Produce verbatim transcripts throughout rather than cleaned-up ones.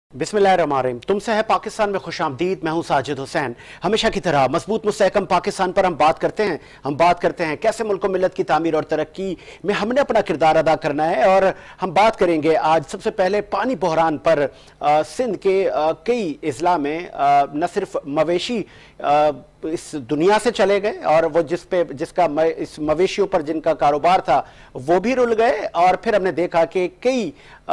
बिस्मिल्लाहिर्रहमानिर्रहीम। तुमसे है पाकिस्तान में खुशामदीद। मैं हूं साजिद हुसैन। हमेशा की तरह मजबूत मुस्तहकम पाकिस्तान पर हम बात करते हैं हम बात करते हैं कैसे मुल्क व मिल्लत की तामीर और तरक्की में हमने अपना किरदार अदा करना है। और हम बात करेंगे आज सबसे पहले पानी बहरान पर। आ, सिंध के आ, कई अजला में आ, न सिर्फ मवेशी आ, इस दुनिया से चले गए और वो जिस पे जिसका इस मवेशियों पर जिनका कारोबार था वो भी रुल गए। और फिर हमने देखा कि कई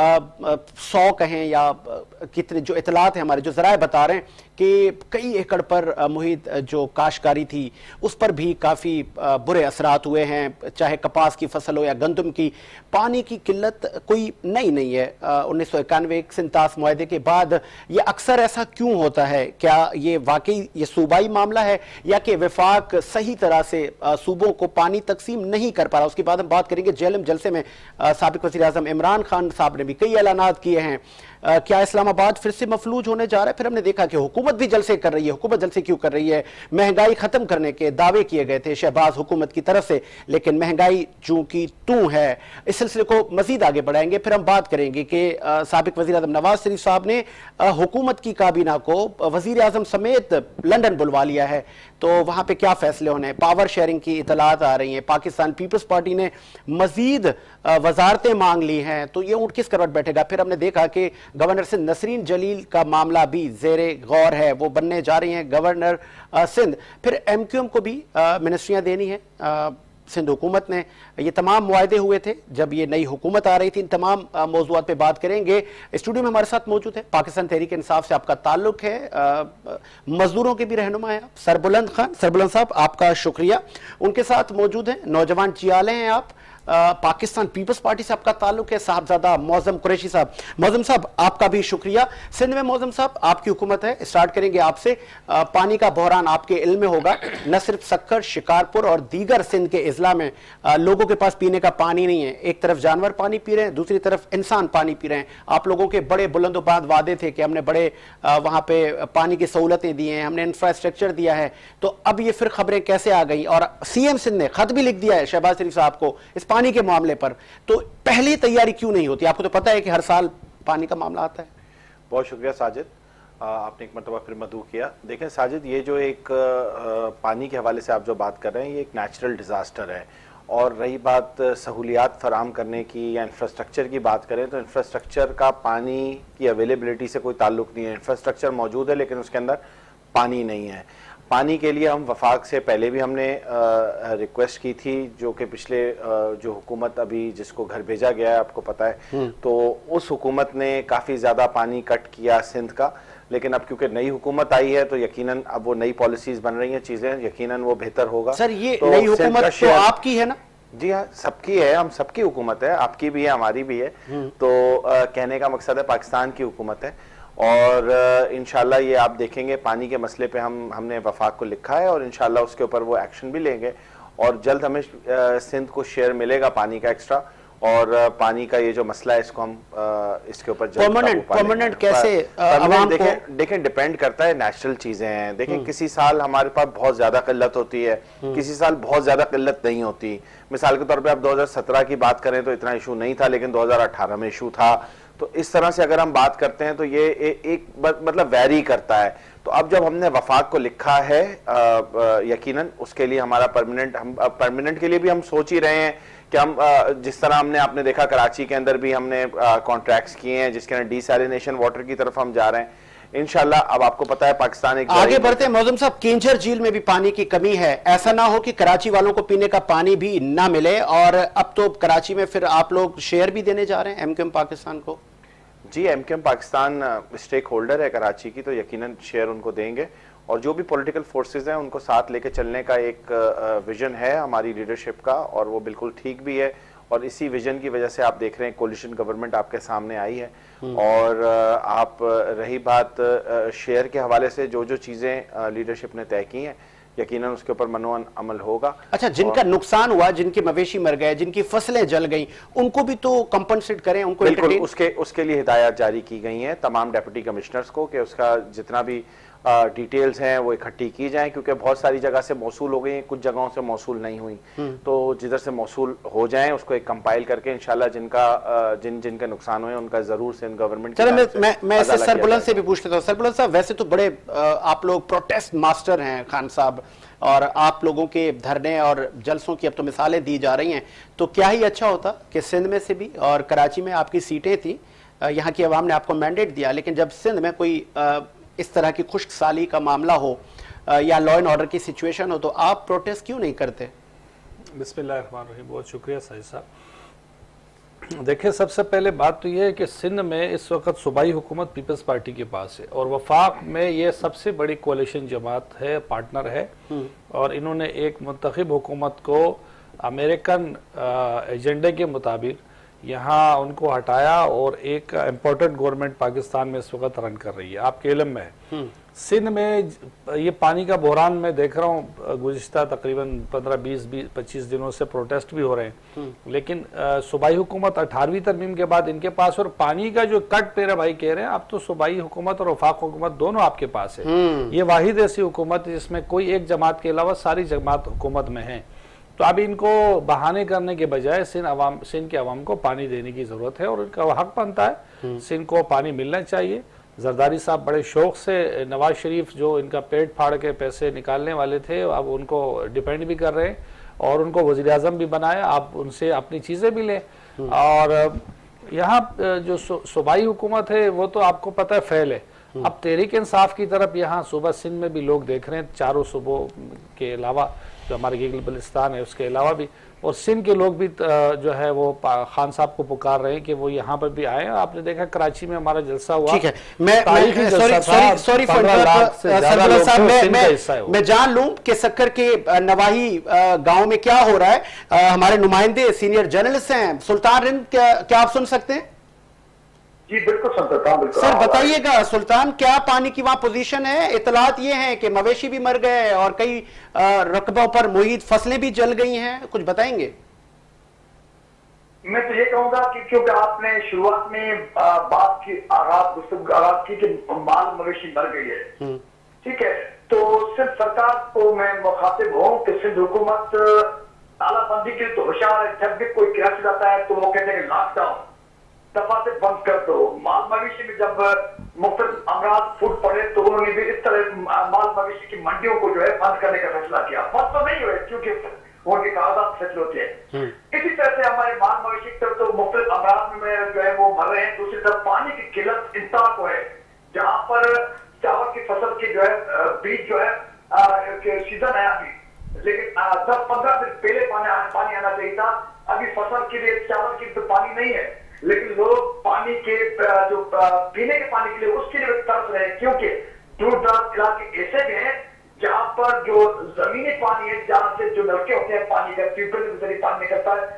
सौ कहें या कितने जो इतलात हैं हमारे जो जराए बता रहे हैं कि कई एकड़ पर मुहित जो काश्तकारी थी उस पर भी काफ़ी बुरे असरात हुए हैं, चाहे कपास की फसल हो या गंदम की। पानी की किल्लत कोई नई नहीं है। उन्नीस सौ इक्यानवे सिंतास मुआहदे के बाद ये अक्सर ऐसा क्यों होता है? क्या ये वाकई ये सूबाई मामला है या कि वफाक सही तरह से सूबों को पानी तकसीम नहीं कर पा रहा? उसके बाद हम बात करेंगे जेलम जलसे में साबिक वज़ीर आज़म इमरान खान साहब ने भी कई ऐलानात किए हैं। Uh, क्या इस्लामाबाद फिर से मफलूज होने जा रहा है? फिर हमने देखा कि हुकूमत भी जलसे कर रही है। हुकूमत जलसे क्यों कर रही है? महंगाई खत्म करने के दावे किए गए थे शहबाज हुकूमत की तरफ से, लेकिन महंगाई चूंकि तू है। इस सिलसिले को मजीद आगे बढ़ाएंगे। फिर हम बात करेंगे कि साबिक वज़ीर आज़म नवाज शरीफ साहब ने हुकूमत की काबीना को वज़ीर आज़म समेत लंदन बुलवा लिया है, तो वहां पे क्या फैसले होने हैं? पावर शेयरिंग की इतलात आ रही हैं। पाकिस्तान पीपल्स पार्टी ने मजीद वजारतें मांग ली हैं, तो ये ऊँट किस करवट बैठेगा? फिर हमने देखा कि गवर्नर सिंध नसरीन जलील का मामला भी जेरे गौर है, वो बनने जा रही हैं गवर्नर सिंध। फिर एम क्यू एम को भी मिनिस्ट्रियां देनी है सिंध हुकूमत ने। ये तमाम मुआहदे हुए थे जब ये नई हुकूमत आ रही थी। इन तमाम मौजूआत पे बात करेंगे। स्टूडियो में हमारे साथ मौजूद है पाकिस्तान तहरीक इंसाफ से आपका ताल्लुक है, मजदूरों के भी रहनुमा है आप, सरबुलंद खान। सरबुलंद साहब आपका शुक्रिया। उनके साथ मौजूद हैं नौजवान चियाले हैं आप, आ, पाकिस्तान पीपल्स पार्टी से आपका ताल्लुक है, साहबजादा मौजम कुरैशी साहब। मौजम साहब आपका भी शुक्रिया। सिंध में मौजम साहब आपकी हुकूमत है, स्टार्ट करेंगे आपसे। आ, पानी का बहरान आपके इल्म में होगा, न सिर्फ सक्कर, शिकारपुर और दीगर सिंध के अजला में आ, लोगों के पास पीने का पानी नहीं है। एक तरफ जानवर पानी पी रहे हैं, दूसरी तरफ इंसान पानी पी रहे हैं। आप लोगों के बड़े बुलंदोबाद वादे थे कि हमने बड़े आ, वहां पे पानी की सहूलतें दी हैं, हमने इंफ्रास्ट्रक्चर दिया है, तो अब ये फिर खबरें कैसे आ गई? और सीएम सिंध ने खत भी लिख दिया है शहबाज शरीफ साहब को इस पानी के मामले पर, तो पहली तैयारी क्यों नहीं होती? आपको तो पता है कि हर साल पानी का मामला आता है। बहुत शुक्रिया साजिद, आपने एक मरतबा फिर मदऊ किया। देखें साजिद, ये जो एक आ, पानी के हवाले से आप जो बात कर रहे हैं ये एक नेचुरल डिज़ास्टर है। और रही बात सहूलियात फराम करने की या इंफ्रास्ट्रक्चर की बात करें तो इंफ्रास्ट्रक्चर का पानी की अवेलेबिलिटी से कोई ताल्लुक नहीं है। इंफ्रास्ट्रक्चर मौजूद है लेकिन उसके अंदर पानी नहीं है। पानी के लिए हम वफाक से पहले भी हमने रिक्वेस्ट की थी, जो कि पिछले आ, जो हुकूमत अभी जिसको घर भेजा गया है आपको पता है, तो उस हुकूमत ने काफ़ी ज़्यादा पानी कट किया सिंध का। लेकिन अब क्योंकि नई हुकूमत आई है तो यकीनन अब वो नई पॉलिसीज बन रही हैं, चीज़ें यकीनन वो बेहतर होगा। सर ये तो नई हुकूमत तो आपकी है ना? जी हाँ, सबकी है, हम सबकी हुकूमत है, आपकी भी है हमारी भी है। तो आ, कहने का मकसद है पाकिस्तान की हुकूमत है। और इंशाल्लाह ये आप देखेंगे पानी के मसले पे हम हमने वफाक को लिखा है और इंशाल्लाह उसके ऊपर वो एक्शन भी लेंगे और जल्द हमें सिंध को शेयर मिलेगा पानी का एक्स्ट्रा। और पानी का ये जो मसला है इसको हम इसके ऊपर परमानेंट कैसे देखें देखें डिपेंड करता है, नेचुरल चीजें हैं। देखें किसी साल हमारे पास बहुत ज्यादा किल्लत होती है, किसी साल बहुत ज्यादा किल्लत नहीं होती। मिसाल के तौर पे आप दो हज़ार सत्रह की बात करें तो इतना इशू नहीं था, लेकिन दो हज़ार अठारह में इशू था। तो इस तरह से अगर हम बात करते हैं तो ये ए, एक मतलब वैरी करता है। तो अब जब हमने वफाक को लिखा है यकीनन उसके लिए हमारा परमानेंट हम परमानेंट के लिए भी हम सोच ही रहे हैं कि हम आ, जिस तरह हमने आपने देखा कराची के अंदर भी हमने कॉन्ट्रैक्ट्स किए हैं जिसके अंदर डीसैलिनेशन वाटर की तरफ हम जा रहे हैं इंशाल्लाह। अब आपको पता है पाकिस्तान एक आगे बढ़ते हैं मौजूम साहब, केंचर झील में भी पानी की कमी है। ऐसा ना हो कि कराची वालों को पीने का पानी भी ना मिले। और अब तो कराची में फिर आप लोग शेयर भी देने जा रहे हैं एमक्यूएम पाकिस्तान को। जी, एमक्यूएम पाकिस्तान स्टेक होल्डर है कराची की, तो यकीनन शेयर उनको देंगे। और जो भी पॉलिटिकल फोर्सेस हैं उनको साथ लेके चलने का एक विजन है हमारी लीडरशिप का और वो बिल्कुल ठीक भी है। और इसी विजन की वजह से आप देख रहे हैं कोलिशन गवर्नमेंट आपके सामने आई है। और आप रही बात शेयर के हवाले से, जो जो चीज़ें लीडरशिप ने तय की हैं यकीनन उसके ऊपर मनोअन अमल होगा। अच्छा, जिनका नुकसान हुआ, जिनके मवेशी मर गए, जिनकी फसलें जल गई, उनको भी तो कंपनसेट करें, उनको बिल्कुल उसके उसके लिए हिदायत जारी की गई हैं तमाम डेप्यूटी कमिश्नर्स को कि उसका जितना भी डिटेल्स हैं वो इकट्ठी की जाएं, क्योंकि बहुत सारी जगह से मौसूल हो गई, कुछ जगहों से मौसूल नहीं हुई, तो जिधर से मौसूल हो जाएं उसको एक कंपाइल करके इंशाल्लाह जिनका जिन जिनके नुकसान हुए उनका जरूर से गवर्नमेंट। चलो मैं मैं मैं इसे सरबुलंद से भी पूछ लेता हूँ। सरबुलंद साहब, वैसे तो बड़े आप लोग प्रोटेस्ट मास्टर हैं खान साहब, और आप लोगों के धरने और जलसों की अब तो मिसालें दी जा रही हैं, तो क्या ही अच्छा होता कि सिंध में से भी, और कराची में आपकी सीटें थी, यहाँ की आवाम ने आपको मैंडेट दिया, लेकिन जब सिंध में कोई इस तरह की खुश्क साली का मामला हो या लॉ एंड ऑर्डर की सिचुएशन हो, तो आप प्रोटेस्ट क्यों नहीं करते? बिस्मिल्लाहिर्रहमानिर्रहीम, बहुत शुक्रिया साहिब साहब। देखिए, सबसे पहले बात तो यह है कि सिंध में इस वक्त सूबाई हुकूमत पीपल्स पार्टी के पास है, और वफाक में ये सबसे बड़ी कोalition जमात है, पार्टनर है, और इन्होंने एक मुंतखब हुकूमत को अमेरिकन एजेंडे के मुताबिक यहाँ उनको हटाया और एक इम्पोर्टेंट गवर्नमेंट पाकिस्तान में इस वक्त रन कर रही है। आपके इल्म में है सिंध में ये पानी का बहरान मैं देख रहा हूँ, गुज़िश्ता तकरीबन पंद्रह बीस पच्चीस दिनों से प्रोटेस्ट भी हो रहे हैं, लेकिन सूबाई हुकूमत अठारहवीं तरमीम के बाद इनके पास, और पानी का जो कट मेरे भाई कह रहे हैं, अब तो सूबाई हुकूमत और वफाक हुकूमत दोनों आपके पास है। ये वाहिद ऐसी हुकूमत जिसमें कोई एक जमात के अलावा सारी जमात हुकूमत में है। तो अब इनको बहाने करने के बजाय सिंध अवाम सिंध के अवाम को पानी देने की जरूरत है, और इनका हक बनता है, सिंध को पानी मिलना चाहिए। जरदारी साहब बड़े शौक से, नवाज शरीफ जो इनका पेट फाड़ के पैसे निकालने वाले थे, अब उनको डिपेंड भी कर रहे हैं और उनको वज़ीर आज़म भी बनाया, आप उनसे अपनी चीज़ें भी लें। और यहाँ जो सूबाई हुकूमत है वो तो आपको पता है फैल है। अब तहरीक इंसाफ की तरफ यहाँ सूबा सिंध में भी लोग देख रहे हैं, चारों सूबों के अलावा जो हमारे गिलगित बल्तिस्तान है उसके अलावा भी, और सिंध के लोग भी जो है वो खान साहब को पुकार रहे हैं कि वो यहाँ पर भी आए। आपने देखा कराची में हमारा जलसा हुआ। ठीक है, मैं मैं सॉरी सॉरी सॉरी सरबुलंद साहब, मैं मैं मैं जान लूं कि सक्कर के नवाही गांव में क्या हो रहा है। हमारे नुमाइंदे सीनियर जर्नलिस्ट हैं सुल्तान रिंद, क्या क्या आप सुन सकते हैं? जी बिल्कुल सुन सकता हूं। सर बताइएगा सुल्तान, क्या पानी की वहां पोजीशन है? इतलात ये है कि मवेशी भी मर गए और कई रकबों पर मुहित फसलें भी जल गई हैं, कुछ बताएंगे? मैं तो ये कहूंगा कि क्योंकि आपने शुरुआत में बात की, आगाज आगाज की कि माल मवेशी मर गई है, ठीक है, तो सिर्फ सरकार को मैं मुखातिब हूँ कि सिंध हुकूमत तालाबंदी के तो होशियार है। जब भी कोई क्राइसिस आता है तो वो कहते हैं लॉकडाउन दफा से बंद कर दो। माल मवेशी में जब मुख्तलिफ अमराज फूट पड़े तो उन्होंने भी इस तरह माल मवेशी की मंडियों को जो है बंद करने का फैसला किया। बंद तो नहीं हुए क्योंकि उनके कागजात फैसले होते हैं। इसी तरह से हमारे माल मवेशी की तरफ तो मुख्तलिफ अमराज में जो है वो मर रहे हैं। दूसरी तरफ पानी की किल्लत इंतहा को है, जहाँ पर चावल की फसल की जो है बीज जो है सीजन है अभी, लेकिन दस पंद्रह दिन पहले पानी पानी आना चाहिए था। अभी फसल के लिए चावल की तो पानी नहीं है, लेकिन लोग पानी के जो पीने के पानी के लिए उसके लिए तरस रहे हैं, क्योंकि दूर दराज इलाके ऐसे भी हैं जहाँ पर जो जमीनी पानी है, जहाँ से जो नलके होते हैं पानी का, ट्यूबवेल के जरिए पानी निकलता है,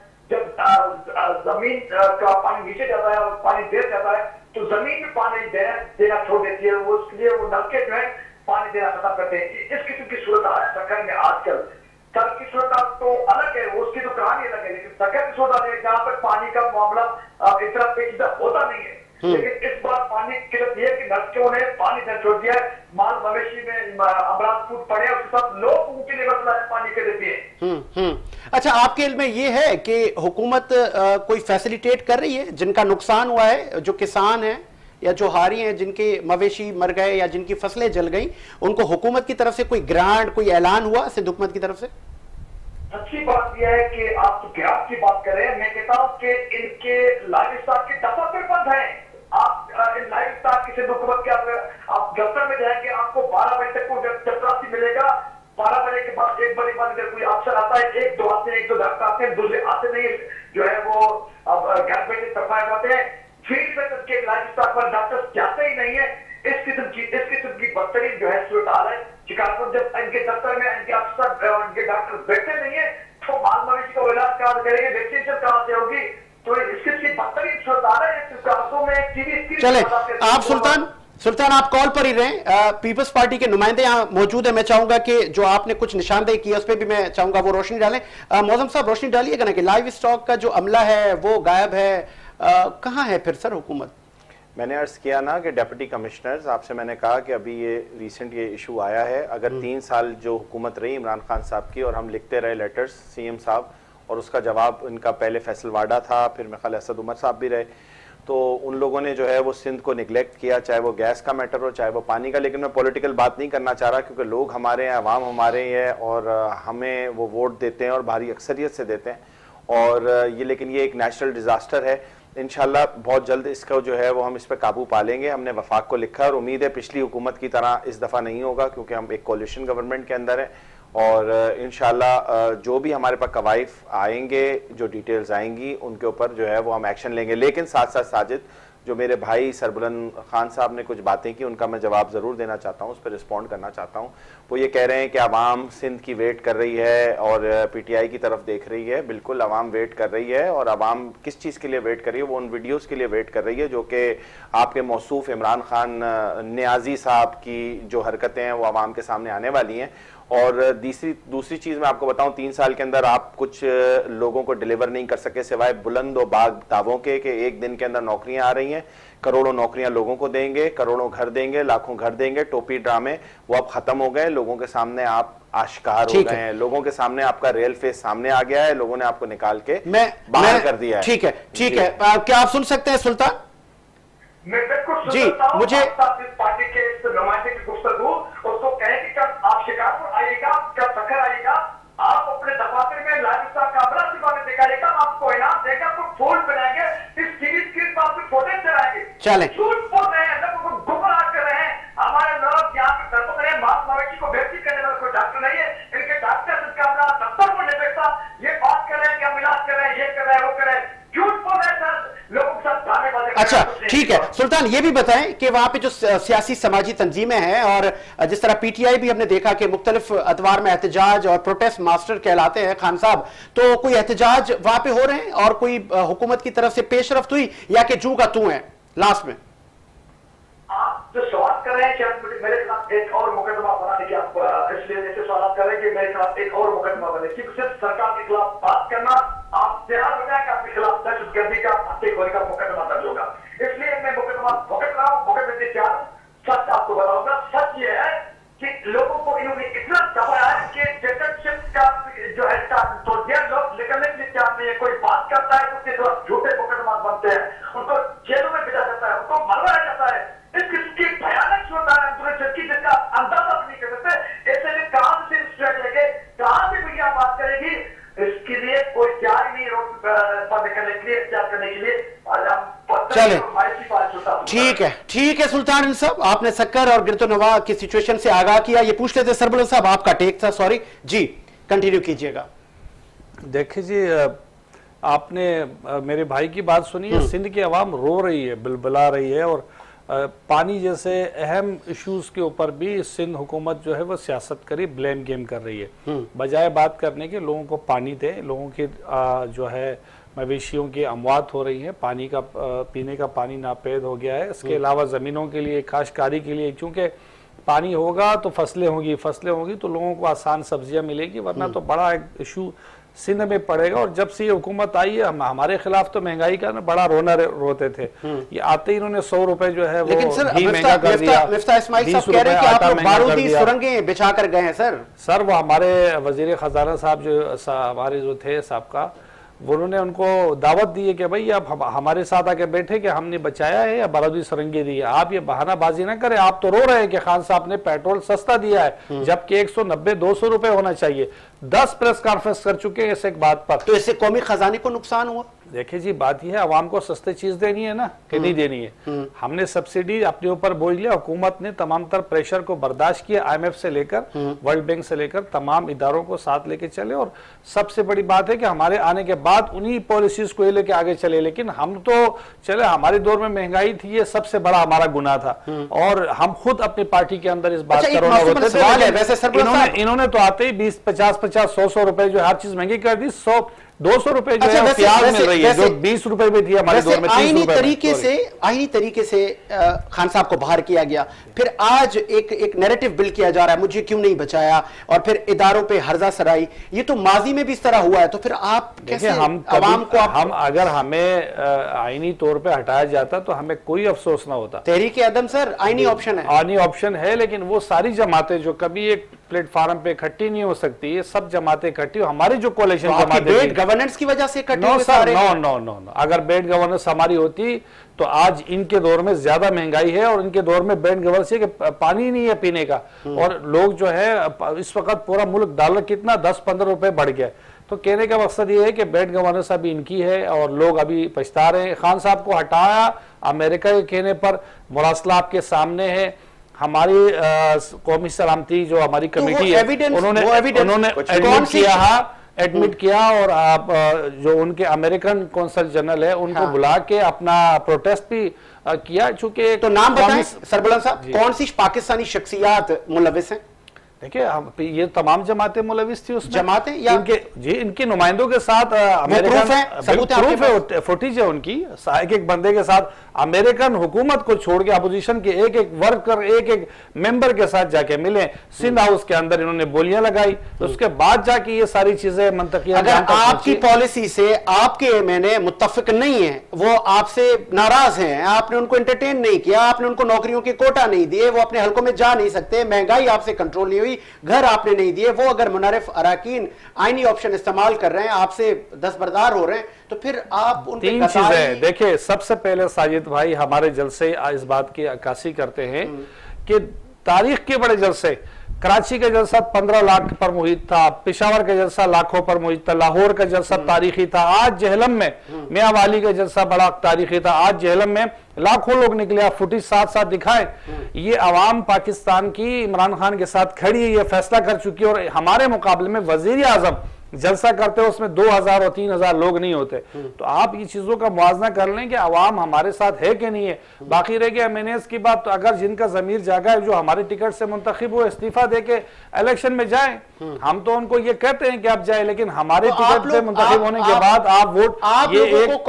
जब जमीन का पानी नीचे जाता है और पानी देर जाता है तो जमीन में पानी देना देना छोड़ देती है। वो उसके लिए वो नलके जो है पानी देना खत्म करते हैं। इस किस्म की सूरत सरकार में आजकल कल की सूरत तो अलग है, उसकी तो कहानी अलग है, लेकिन सकत की सूरत है जहाँ पर पानी का मामला इतना पेचीदा होता नहीं है। लेकिन इस बार पानी की किल्लत यह है कि नलकों ने पानी देना छोड़ दिया है, माल मवेशी में अमराज फूट पड़े, उसके साथ लोग उनके लिए मसला है पानी के देते हैं। अच्छा, आपके इल्म में ये है कि हुकूमत कोई फैसिलिटेट कर रही है जिनका नुकसान हुआ है, जो किसान है या जो हारी हैं, जिनके मवेशी मर गए या जिनकी फसलें जल गई, उनको हुकूमत की तरफ से कोई ग्रांट, कोई ऐलान हुआ सिंध हुकूमत की तरफ से? अच्छी बात यह है कि आप तो ग्रांट की बात कर रहे हैं। मैं कहता हूं कि इनके लाइव स्टॉक के दफातर बंद हैं। आप इन लाइव स्टॉक की सिंध हुकूमत के आप दफ्तर में जाएंगे, आपको बारह बजे तक को चपरासी मिलेगा। बारह बजे के बाद एक बजे बाद अगर कोई अफसर आता है, एक दो आते हैं, एक दो डॉक्टर आते हैं, दूसरे आते नहीं, जो है वो अब घर बैठे सफाई जाते हैं। फील्ड में उनके लाइफ स्टॉक पर डॉक्टर जाते ही नहीं है। इस किस्म की इस किस्म की बदतरीन जो है सूरत हाल है शिकारपुर। जब इनके दफ्तर में इनके अफसर उनके डॉक्टर बैठते नहीं है तो माल मवेशी का इलाज कहाँ से करेंगे, वैक्सीनेशन कहाँ से होगी? तो इसकी बदतरीन सूरत हाल है में टीवी। चले आप सुल्तान सुल्तान आप कॉल पर ही रहे। पीपल्स पार्टी के नुमाइंदे यहाँ मौजूद है। मैं चाहूंगा कि जो आपने कुछ निशानदेही की उस पर भी मैं चाहूंगा वो रोशनी डालें। मौजम साहब रोशनी डालिएगा ना कि लाइव स्टॉक का जो अमला है वो गायब है, कहाँ है फिर सर हुकूमत? मैंने अर्ज किया ना कि डेप्यूटी कमिश्नर्स, आपसे मैंने कहा कि अभी ये रिसेंट ये इशू आया है, अगर तीन साल जो हुकूमत रही इमरान खान साहब की और हम लिखते रहे लेटर्स सीएम साहब और उसका जवाब इनका पहले फैसल वाडा था, फिर मेरे ख्याल असद उमर साहब भी रहे, तो उन लोगों ने जो है वो सिंध को निगलेक्ट किया, चाहे वो गैस का मैटर हो चाहे वो पानी का। लेकिन मैं पॉलिटिकल बात नहीं करना चाह रहा क्योंकि लोग हमारे हैं, अवाम हमारे हैं और हमें वो वोट देते हैं और भारी अक्सरियत से देते हैं। और ये लेकिन ये एक नेचुरल डिजास्टर है, इंशाल्लाह बहुत जल्द इसको जो है वो हम इस पर काबू पा लेंगे। हमने वफाक को लिखा और उम्मीद है पिछली हुकूमत की तरह इस दफ़ा नहीं होगा क्योंकि हम एक कोलिशन गवर्नमेंट के अंदर है और इंशाल्लाह जो भी हमारे पास कवाइफ आएंगे, जो डिटेल्स आएंगी उनके ऊपर जो है वो हम एक्शन लेंगे। लेकिन साथ साथ साजिद, जो मेरे भाई सरबुलंद खान साहब ने कुछ बातें की उनका मैं जवाब ज़रूर देना चाहता हूँ, उस पर रिस्पॉन्ड करना चाहता हूँ। वो ये कह रहे हैं कि आवाम सिंध की वेट कर रही है और पीटीआई की तरफ देख रही है। बिल्कुल आवाम वेट कर रही है और आवाम किस चीज़ के लिए वेट कर रही है, वो उन वीडियोस के लिए वेट कर रही है जो कि आपके मौसूफ इमरान खान नियाजी साहब की जो हरकतें हैं वो आवाम के सामने आने वाली हैं। और दूसरी दूसरी चीज़ मैं आपको बताऊं, तीन साल के अंदर आप कुछ लोगों को डिलीवर नहीं कर सके सिवाय बुलंद और बाग दावों के कि एक दिन के अंदर नौकरियां आ रही हैं, करोड़ों नौकरियां लोगों को देंगे, करोड़ों घर देंगे, लाखों घर देंगे। टोपी ड्रामे वो अब खत्म हो गए, लोगों के सामने आप आश्कार हो गए हैं, लोगों के सामने आपका रियल फेस सामने आ गया है, लोगों ने आपको निकाल के मैं, बाहर मैं, कर दिया है। ठीक है, ठीक है, क्या आप सुन सकते हैं सुल्तान? मैं बिल्कुल जी, मुझे पार्टी के नुमाइंदे की गुफ्तगू उसको कहें कि कब आप शिकारपुर आइएगा, कब सखर आइएगा, आप अपने दफातर में लालू साहब का बड़ा सिपाही दिखाएगा, आपको इनाम देगा, आपको फूल बनाएंगे, इस टीवी स्क्रीन पर आपको फोटो चलाएंगे। चले झूठ बोल रहे हैं, लोगों को गुमराह कर रहे हैं। हमारे लोग यहाँ पे तड़प रहे हैं, मांस मवेशी को बेइज्जती करने वाला कोई डॉक्टर नहीं है, इनके डॉक्टर जिसका अपना दफ्तर को नहीं बेचता, ये बात कर रहे हैं कि हम इलाज कर रहे हैं, ये कर रहे हैं, वो कर रहे हैं, झूठ बोल रहे हैं सर, लोगों के साथ भाने बातें। अच्छा ठीक है सुल्तान, ये भी बताएं कि वहां पे जो सियासी समाजी तंजीमें हैं और जिस तरह पीटीआई भी हमने देखा कि मुख्तलिफ अदवार में एहतजाज और प्रोटेस्ट मास्टर कहलाते हैं खान साहब, तो कोई एहतजाज वहां पे हो रहे हैं और कोई हुकूमत की तरफ से पेशरफ्त हुई या कि जू का तू है? लास्ट में आप जो सवाल कर रहे हैं कि मेरे खिलाफ एक और मुकदमा बनाने की, आप इसलिए ऐसे सवाल कर रहे हैं कि मेरे खिलाफ एक और मुकदमा बने, सिर्फ सरकार के खिलाफ बात करना आप तैयार हो जाए कि आपके खिलाफ दहशतगर्दी का हत्या खोरी का मुकदमा दर्ज होगा। इसलिए मैं मुकदमा भुगत रहा हूँ, भुगत देने तैयार हूँ। सच आपको बताऊंगा, सच ये है कि लोगों को इन्होंने इतना दबाया है कि डिटेंशन का जो है तो लोग निकलने के लिए तैयार नहीं है। कोई बात करता है तो उसके खिलाफ झूठे मुकदमा बनते हैं, उनको जेलों में भेजा जाता है, उनको मरवाया जाता है। इस किस्म की भयानक होता है जिसका अंदाजा भी नहीं कर सकते। ऐसे में कहां से स्ट्रेट लेके कहां से भैया बात करेगी, इसके लिए कोई तैयार नहीं रोड पर करने के लिए, तैयार करने के लिए। चले ठीक है, ठीक है सुल्तान साहब, आपने सक्कर और गिरतो नवा की सिचुएशन से आगाह किया। ये पूछ लेते सरबुलंद साहब, आपका टेक था, सॉरी जी, कंटिन्यू कीजिएगा। देखिए जी, आपने मेरे भाई की बात सुनी है, सिंध की आवाम रो रही है, बिलबिला रही है और पानी जैसे अहम इश्यूज के ऊपर भी सिंध हुकूमत जो है वो सियासत करी, ब्लेम गेम कर रही है। बजाय बात करने के लोगों को पानी दे, लोगों की जो है मवेशियों की अमवात हो रही है, पानी का पीने का पानी नापेद हो गया है। इसके अलावा ज़मीनों के लिए, काश्तकारी के लिए, क्योंकि पानी होगा तो फसलें होंगी, फसलें होंगी तो लोगों को आसान सब्जियां मिलेगी, वरना तो बड़ा एक इशू सिंध में पड़ेगा। और जब से ये हुकूमत आई है, हम हमारे खिलाफ तो महंगाई का ना बड़ा रोना रोते थे, ये आते ही इन्होंने सौ रुपए जो है वो घी महंगा कर दिया। बीस रुपए आटा महंगा कर दिया, सुरंगें बिछा कर गए हैं सर। सर वो हमारे वजीर खजाना साहब जो हमारे जो थे साहब का, उन्होंने उनको दावत दी है कि भाई आप हम, हमारे साथ आके बैठे कि हमने बचाया है या बारूदी सुरंगे दी है। आप ये बहानाबाजी ना करें, आप तो रो रहे हैं कि खान साहब ने पेट्रोल सस्ता दिया है जबकि एक सौ नब्बे दो सौ रुपए होना चाहिए। दस प्रेस कॉन्फ्रेंस कर चुके हैं इस एक बात पर। तो इससे कौमी खजाने को नुकसान हुआ। देखिए जी, बात यह है, आवाम को सस्ती चीज देनी है ना कि नहीं देनी है। हमने सब्सिडी अपने ऊपर बोझ लिया, हुकूमत ने तमाम तर प्रेशर को बर्दाश्त किया, आईएमएफ से लेकर वर्ल्ड बैंक से लेकर तमाम इदारों को साथ लेके चले। और सबसे बड़ी बात है कि हमारे आने के बाद उन्हीं पॉलिसीज को लेके आगे चले। लेकिन हम तो चले, हमारे दौर में महंगाई थी, ये सबसे बड़ा हमारा गुनाह था और हम खुद अपनी पार्टी के अंदर इस बात का रोना रोते थे। इन्होंने तो आते ही बीस पचास पचास सौ सौ रुपए जो हर चीज महंगी कर दी। सौ दो सौ रुपए जो अच्छा, है वैसे, प्याज वैसे, मिल रही है, वैसे, जो बीस रुपए में थी हमारे दौर में, आईनी तीस तरीके से आईनी तरीके से खान साहब को बाहर किया गया, फिर आज एक एक नैरेटिव बिल्ड किया जा रहा है, मुझे क्यों नहीं बचाया, और फिर इदारों पे हर्जा सराई। ये तो माजी में भी इस तरह हुआ है, तो फिर आप कैसे हम आवाम को आप... हम अगर हमें आईनी तौर पे हटाया जाता तो हमें कोई अफसोस ना होता। तहरीक अदम सर आईनी ऑप्शन है, आईनी ऑप्शन है, लेकिन वो सारी जमातें जो कभी एक प्लेटफॉर्म पे इकट्ठी नहीं हो सकती, ये सब जमातें इकट्ठी, हमारी जो कोalition तो जमातें बेड गवर्नेंस की वजह से इकट्ठे हुए सारे। नो नो नो नो अगर बेड गवर्नेंस हमारी होती तो आज इनके दौर में ज्यादा महंगाई है, और इनके दौर में बेड गवर्नेंस है कि पानी नहीं है पीने का, और लोग जो है इस वक्त पूरा मुल्क डॉलर कितना दस पंद्रह रुपए बढ़ गया। तो कहने का मकसद ये है कि बेड गवर्नेंस अभी इनकी है और लोग अभी पछता रहे हैं। खान साहब को हटाया अमेरिका के कहने पर, मुरासला आपके सामने है। हमारी कौमी सलामती जो हमारी कमेटी है, उन्होंने उन्होंने एडमिट किया एडमिट किया और आप जो उनके अमेरिकन कौंसल जनरल है उनको हाँ। बुला के अपना प्रोटेस्ट भी किया। चूंकि तो नाम बताएं सरबलंद साहब, कौन सी पाकिस्तानी शख्सियात मुलविस हैं? देखिए हम ये तमाम जमातें मुलविस थी उसमें, जमातें या इनके जी इनके नुमाइंदों के साथ अमेरिकन सबूत है, फुटेज है उनकी, एक एक बंदे के साथ अमेरिकन हुकूमत को छोड़ के अपोजिशन के एक एक वर्कर एक एक मेंबर के साथ जाके मिले, सिंध हाउस के अंदर इन्होंने बोलियां लगाई, तो उसके बाद जाके ये सारी चीजें मंतकी। अगर आपकी पॉलिसी से आपके मैंने मुत्तफिक नहीं है, वो आपसे नाराज हैं, आपने उनको एंटरटेन नहीं किया, आपने उनको नौकरियों के कोटा नहीं दिए, वो अपने हलकों में जा नहीं सकते, महंगाई आपसे कंट्रोल नहीं हुई, घर आपने नहीं दिए, वो अगर मुनारिफ अराकीन आईनी ऑप्शन इस्तेमाल कर रहे हैं, आपसे दस्तबरदार हो रहे हैं, तो फिर आप उन तीन चीजें देखिए। सबसे पहले साजिद भाई हमारे जलसे इस बात की अक्कासी करते हैं कि तारीख के बड़े जलसे, कराची का जलसा पंद्रह लाख पर मुहित था, पिशावर का जलसा लाखों पर मुहित था, लाहौर का जलसा तारीखी था, आज जहलम में मियां वाली का जलसा बड़ा तारीखी था, आज जहलम में लाखों लोग निकले, आप फुटेज साथ साथ दिखाएं। ये अवाम पाकिस्तान की इमरान खान के साथ खड़ी है, ये फैसला कर चुकी है, और हमारे मुकाबले में वजीर आजम जलसा करते हो उसमें दो हजार और तीन हजार लोग नहीं होते। तो आप ये चीजों का मुआवजा कर लें कि अवाम हमारे साथ है कि नहीं है। बाकी रह गया एमएनएस की बात, तो अगर जिनका जमीर जागा है, जो हमारे टिकट से मुंतखब हो, इस्तीफा दे के इलेक्शन में जाए, हम तो उनको ये कहते हैं कि आप जाए, लेकिन हमारे टिकट से मुंतखब होने के बाद आप वोट, ये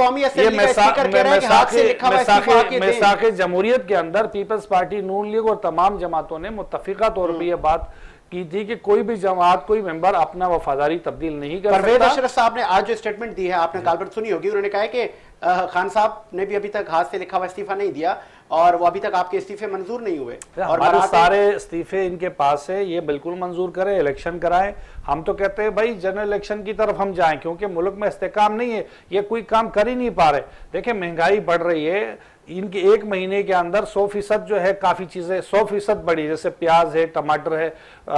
एक मैसाखे जमहूरियत के अंदर पीपल्स पार्टी नून लीग और तमाम जमातों ने मुत्तफिका तौर पर यह बात की थी कि कोई भी जमात कोई मेंबर अपना वफादारी तब्दील नहीं कर सकता। परवेज अशरफ साहब ने आज जो स्टेटमेंट दी है, आपने काल पर सुनी होगी, उन्होंने कहा है कि खान साहब ने भी अभी तक हाथ से लिखा हुआ इस्तीफा नहीं दिया और वो अभी तक आपके इस्तीफे मंजूर नहीं हुए, और हमारे सारे इस्तीफे इनके पास है, ये बिल्कुल मंजूर करें, इलेक्शन कराएं। हम तो कहते हैं भाई जनरल इलेक्शन की तरफ हम जाएं, क्योंकि मुल्क में इस्तेकाम नहीं है, ये कोई काम कर ही नहीं पा रहे। देखिए महंगाई बढ़ रही है, इनके एक महीने के अंदर सौ फीसद जो है काफी चीजें सौ फीसद बढ़ी, जैसे प्याज है, टमाटर है,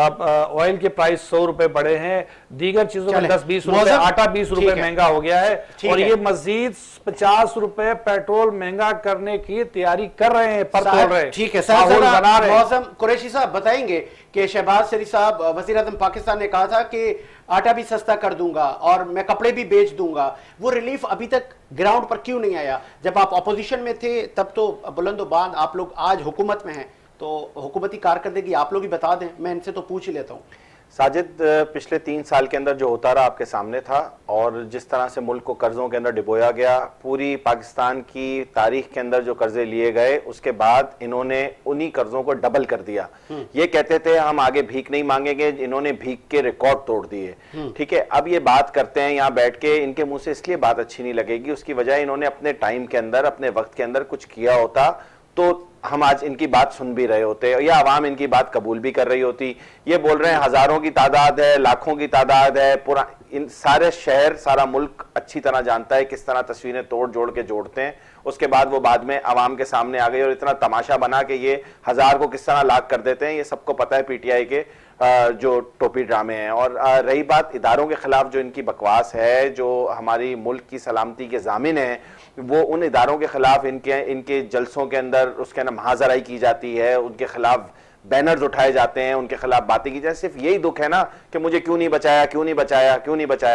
ऑयल के प्राइस सौ रुपए बढ़े हैं, दीगर चीजों में दस बीस रुपए, आटा बीस रुपए महंगा हो गया है, और ये मजीद पचास रुपए पेट्रोल महंगा करने की तैयारी कर रहे हैं, पर तोड़ रहे हैं। ठीक है सर, बना रहे हैं। कुरैशी साहब बताएंगे कि शहबाज शरीफ साहब वजीर आज़म पाकिस्तान ने कहा था कि आटा भी सस्ता कर दूंगा और मैं कपड़े भी बेच दूंगा, वो रिलीफ अभी तक ग्राउंड पर क्यों नहीं आया? जब आप ऑपोजिशन में थे तब तो बुलंदोबांद, आप लोग आज हुकूमत में हैं, तो हुकूमती कारकर्दगी आप लोग ही बता दें, मैं इनसे तो पूछ ही लेता हूँ। साजिद, पिछले तीन साल के अंदर जो होता रहा आपके सामने था, और जिस तरह से मुल्क को कर्जों के अंदर डिबोया गया, पूरी पाकिस्तान की तारीख के अंदर जो कर्जे लिए गए, उसके बाद इन्होंने उन्हीं कर्जों को डबल कर दिया। ये कहते थे हम आगे भीख नहीं मांगेंगे, इन्होंने भीख के रिकॉर्ड तोड़ दिए। ठीक है, अब ये बात करते हैं यहाँ बैठ के, इनके मुंह से इसलिए बात अच्छी नहीं लगेगी, उसकी वजह इन्होंने अपने टाइम के अंदर, अपने वक्त के अंदर कुछ किया होता तो हम आज इनकी बात सुन भी रहे होते, या आवाम इनकी बात कबूल भी कर रही होती। ये बोल रहे हैं हजारों की तादाद है, लाखों की तादाद है, पूरा इन सारे शहर, सारा मुल्क अच्छी तरह जानता है किस तरह तस्वीरें तोड़ जोड़ के जोड़ते हैं। उसके बाद वो बाद में आवाम के सामने आ गई और इतना तमाशा बना कि ये हजार को किस तरह लाख कर देते हैं, ये सबको पता है पीटीआई के जो टोपी ड्रामे हैं। और रही बात इदारों के खिलाफ जो इनकी बकवास है, जो हमारी मुल्क की सलामती के जामिन है, वो उन इदारों के खिलाफ इनके इनके जलसों के अंदर उसके अंदर महाजराई की जाती है, उनके खिलाफ बैनर्स उठाए जाते हैं, उनके खिलाफ बातें की जाती है। सिर्फ यही दुख है ना कि मुझे क्यों नहीं बचाया, क्यों नहीं बचाया, क्यों नहीं बचाया।